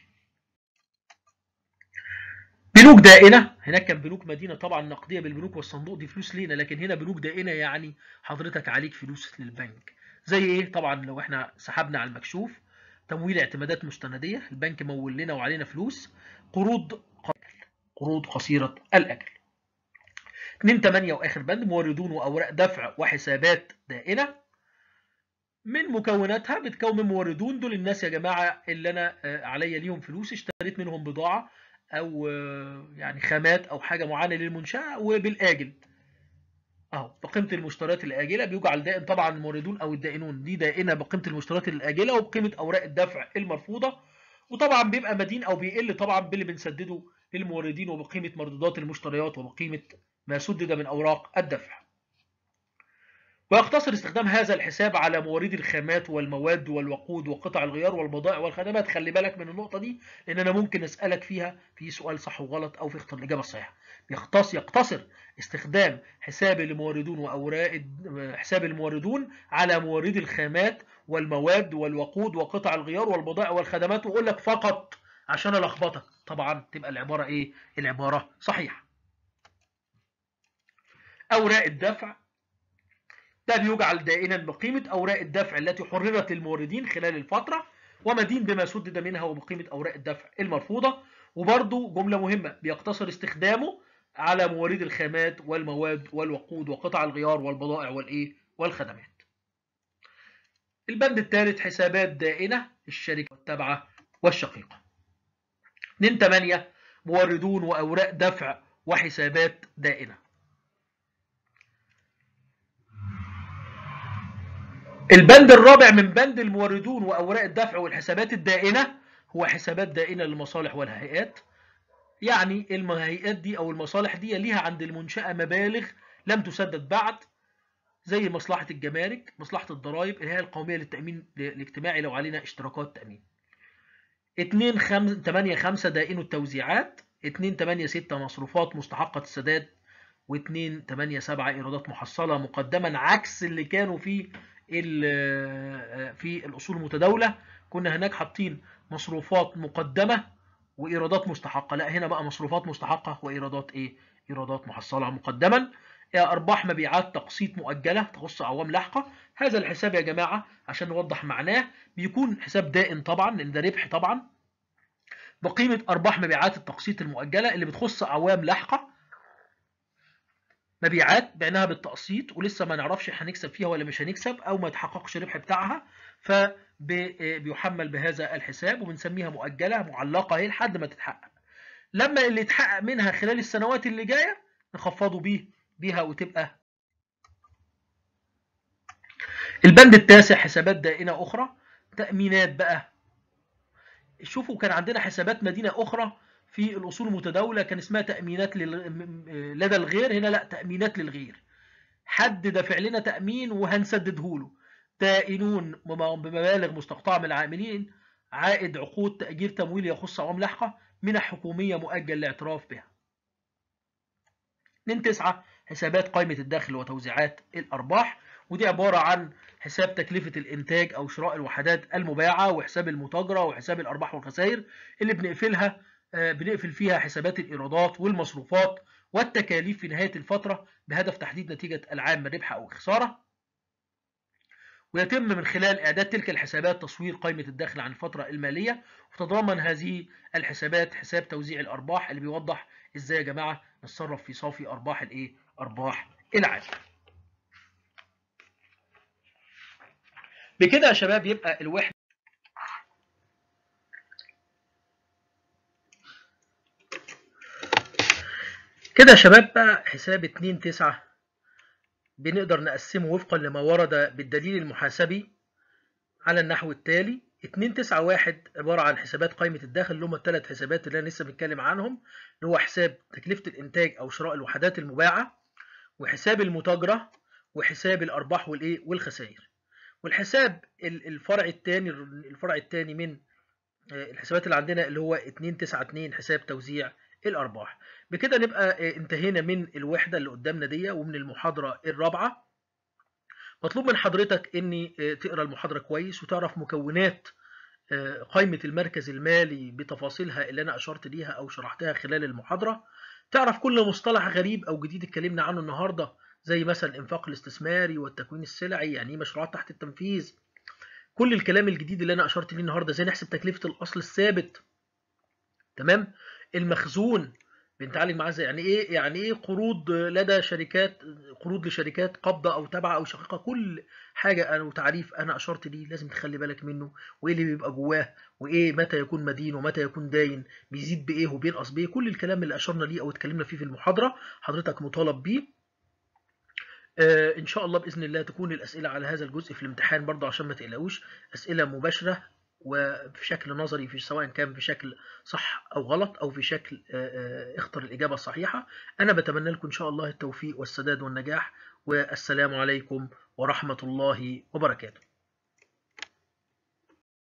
بنوك دائنة، هناك كان بنوك مدينة طبعا نقدية بالبنوك والصندوق دي فلوس لينا، لكن هنا بنوك دائنة يعني حضرتك عليك فلوس للبنك. زي ايه؟ طبعا لو احنا سحبنا على المكشوف تمويل اعتمادات مستندية، البنك مول لنا وعلينا فلوس. قروض قروض قصيرة الأجل. اتنين تمانية واخر بند موردون واوراق دفع وحسابات دائنه. من مكوناتها بتكون من موردون، دول الناس يا جماعه اللي انا عليا ليهم فلوس اشتريت منهم بضاعه او يعني خامات او حاجه معينه للمنشاه وبالاجل اهو بقيمه المشتريات الاجله بيجعل دائن. طبعا الموردون او الدائنون دي دائنه بقيمه المشتريات الاجله وبقيمه اوراق الدفع المرفوضه، وطبعا بيبقى مدين او بيقل طبعا باللي بنسدده للموردين وبقيمه مردودات المشتريات وبقيمه ما سدد من اوراق الدفع. ويقتصر استخدام هذا الحساب على موارد الخامات والمواد والوقود وقطع الغيار والبضائع والخدمات. خلي بالك من النقطة دي لأن أنا ممكن أسألك فيها في سؤال صح وغلط أو في اختار الإجابة الصحيحة. يختص يقتصر استخدام حساب الموردون وأوراق حساب الموردون على موارد الخامات والمواد والوقود وقطع الغيار والبضائع والخدمات، وأقول لك فقط عشان ألخبطك. طبعا تبقى العبارة إيه؟ العبارة صحيحة. أوراق الدفع ده بيجعل دائنا بقيمة أوراق الدفع التي حررت للموردين خلال الفترة ومدين بما سدد منها وبقيمة أوراق الدفع المرفوضة. وبرضو جملة مهمة، بيقتصر استخدامه على موارد الخامات والمواد والوقود وقطع الغيار والبضائع والإيه والخدمات. البند الثالث حسابات دائنة الشركة التابعة والشقيقة. اتنين تمانية موردون وأوراق دفع وحسابات دائنة. البند الرابع من بند الموردون وأوراق الدفع والحسابات الدائنة هو حسابات دائنة للمصالح والهيئات. يعني الهيئات دي أو المصالح دي ليها عند المنشأة مبالغ لم تسدد بعد، زي مصلحة الجمارك، مصلحة الضرائب، الهيئة القومية للتأمين الاجتماعي لو علينا اشتراكات تأمين. اتنين تمانية خمسة دائن التوزيعات. اتنين تمانية ستة مصروفات مستحقة السداد. واتنين تمانية سبعة إيرادات محصلة مقدما، عكس اللي كانوا في في الأصول المتداولة. كنا هناك حاطين مصروفات مقدمة وإيرادات مستحقة، لا هنا بقى مصروفات مستحقة وإيرادات إيه؟ إيرادات محصلة مقدما. أرباح مبيعات تقسيط مؤجلة تخص أعوام لاحقة. هذا الحساب يا جماعة عشان نوضح معناه بيكون حساب دائن طبعا لأن ده ربح طبعا، بقيمة أرباح مبيعات التقسيط المؤجلة اللي بتخص أعوام لاحقة. مبيعات بعناها بالتقسيط ولسه ما نعرفش هنكسب فيها ولا مش هنكسب او ما يتحققش الربح بتاعها، فبيحمل بهذا الحساب وبنسميها مؤجله معلقه اهي لحد ما تتحقق. لما اللي يتحقق منها خلال السنوات اللي جايه نخفضوا بيه بيها وتبقى. البند التاسع حسابات دائنه اخرى. تامينات بقى. شوفوا كان عندنا حسابات مدينه اخرى في الأصول المتداولة كان اسمها تأمينات لدى الغير، هنا لا تأمينات للغير. حد دافع لنا تأمين وهنسدده له. دائنون بمبالغ مستقطعة من العاملين، عائد عقود تأجير تمويل يخص عوام لاحقة، منح حكومية مؤجل الاعتراف بها. اتنين تسعة حسابات قائمة الدخل وتوزيعات الأرباح، ودي عبارة عن حساب تكلفة الإنتاج أو شراء الوحدات المباعة وحساب المتاجرة وحساب الأرباح والخسائر اللي بنقفلها بنقفل فيها حسابات الإيرادات والمصروفات والتكاليف في نهاية الفترة بهدف تحديد نتيجة العام من ربح أو خسارة. ويتم من خلال إعداد تلك الحسابات تصوير قائمة الدخل عن الفترة المالية، وتتضمن هذه الحسابات حساب توزيع الأرباح اللي بيوضح إزاي يا جماعة نتصرف في صافي أرباح الإيه؟ أرباح العام. بكده يا شباب يبقى الوحدة كده يا شباب بقى حساب اتنين تسعة بنقدر نقسمه وفقا لما ورد بالدليل المحاسبي على النحو التالي. اتنين تسعة واحد عبارة عن حسابات قائمة الدخل اللي هم الثلاث حسابات اللي انا لسه بنتكلم عنهم، اللي هو حساب تكلفة الإنتاج أو شراء الوحدات المباعة، وحساب المتاجرة، وحساب الأرباح والإيه والخسائر. والحساب الفرع الثاني الفرع الثاني من الحسابات اللي عندنا اللي هو اتنين تسعة اتنين حساب توزيع الأرباح. بكده نبقى انتهينا من الوحدة اللي قدامنا دي ومن المحاضرة الرابعة. مطلوب من حضرتك اني تقرا المحاضرة كويس وتعرف مكونات قائمة المركز المالي بتفاصيلها اللي انا اشرت ليها او شرحتها خلال المحاضرة. تعرف كل مصطلح غريب او جديد اتكلمنا عنه النهاردة، زي مثلا الانفاق الاستثماري والتكوين السلعي، يعني ايه مشروعات تحت التنفيذ، كل الكلام الجديد اللي انا اشرت ليه النهارده، زي نحسب تكلفة الاصل الثابت، تمام، المخزون بنتعالج معاه ازاي، يعني ايه يعني ايه قروض لدى شركات، قروض لشركات قابضه او تابعه او شقيقه، كل حاجه انا وتعريف انا اشرت ليه لازم تخلي بالك منه، وايه اللي بيبقى جواه، وايه متى يكون مدين ومتى يكون داين، بيزيد بايه وبينقص بايه، كل الكلام اللي اشرنا ليه او اتكلمنا فيه في المحاضره حضرتك مطالب بيه. آه ان شاء الله باذن الله تكون الاسئله على هذا الجزء في الامتحان برضه عشان ما تقلقوش، اسئله مباشره وفي شكل نظري، في سواء كان في شكل صح أو غلط أو في شكل اختر الإجابة الصحيحة. أنا بتمنى لكم إن شاء الله التوفيق والسداد والنجاح، والسلام عليكم ورحمة الله وبركاته.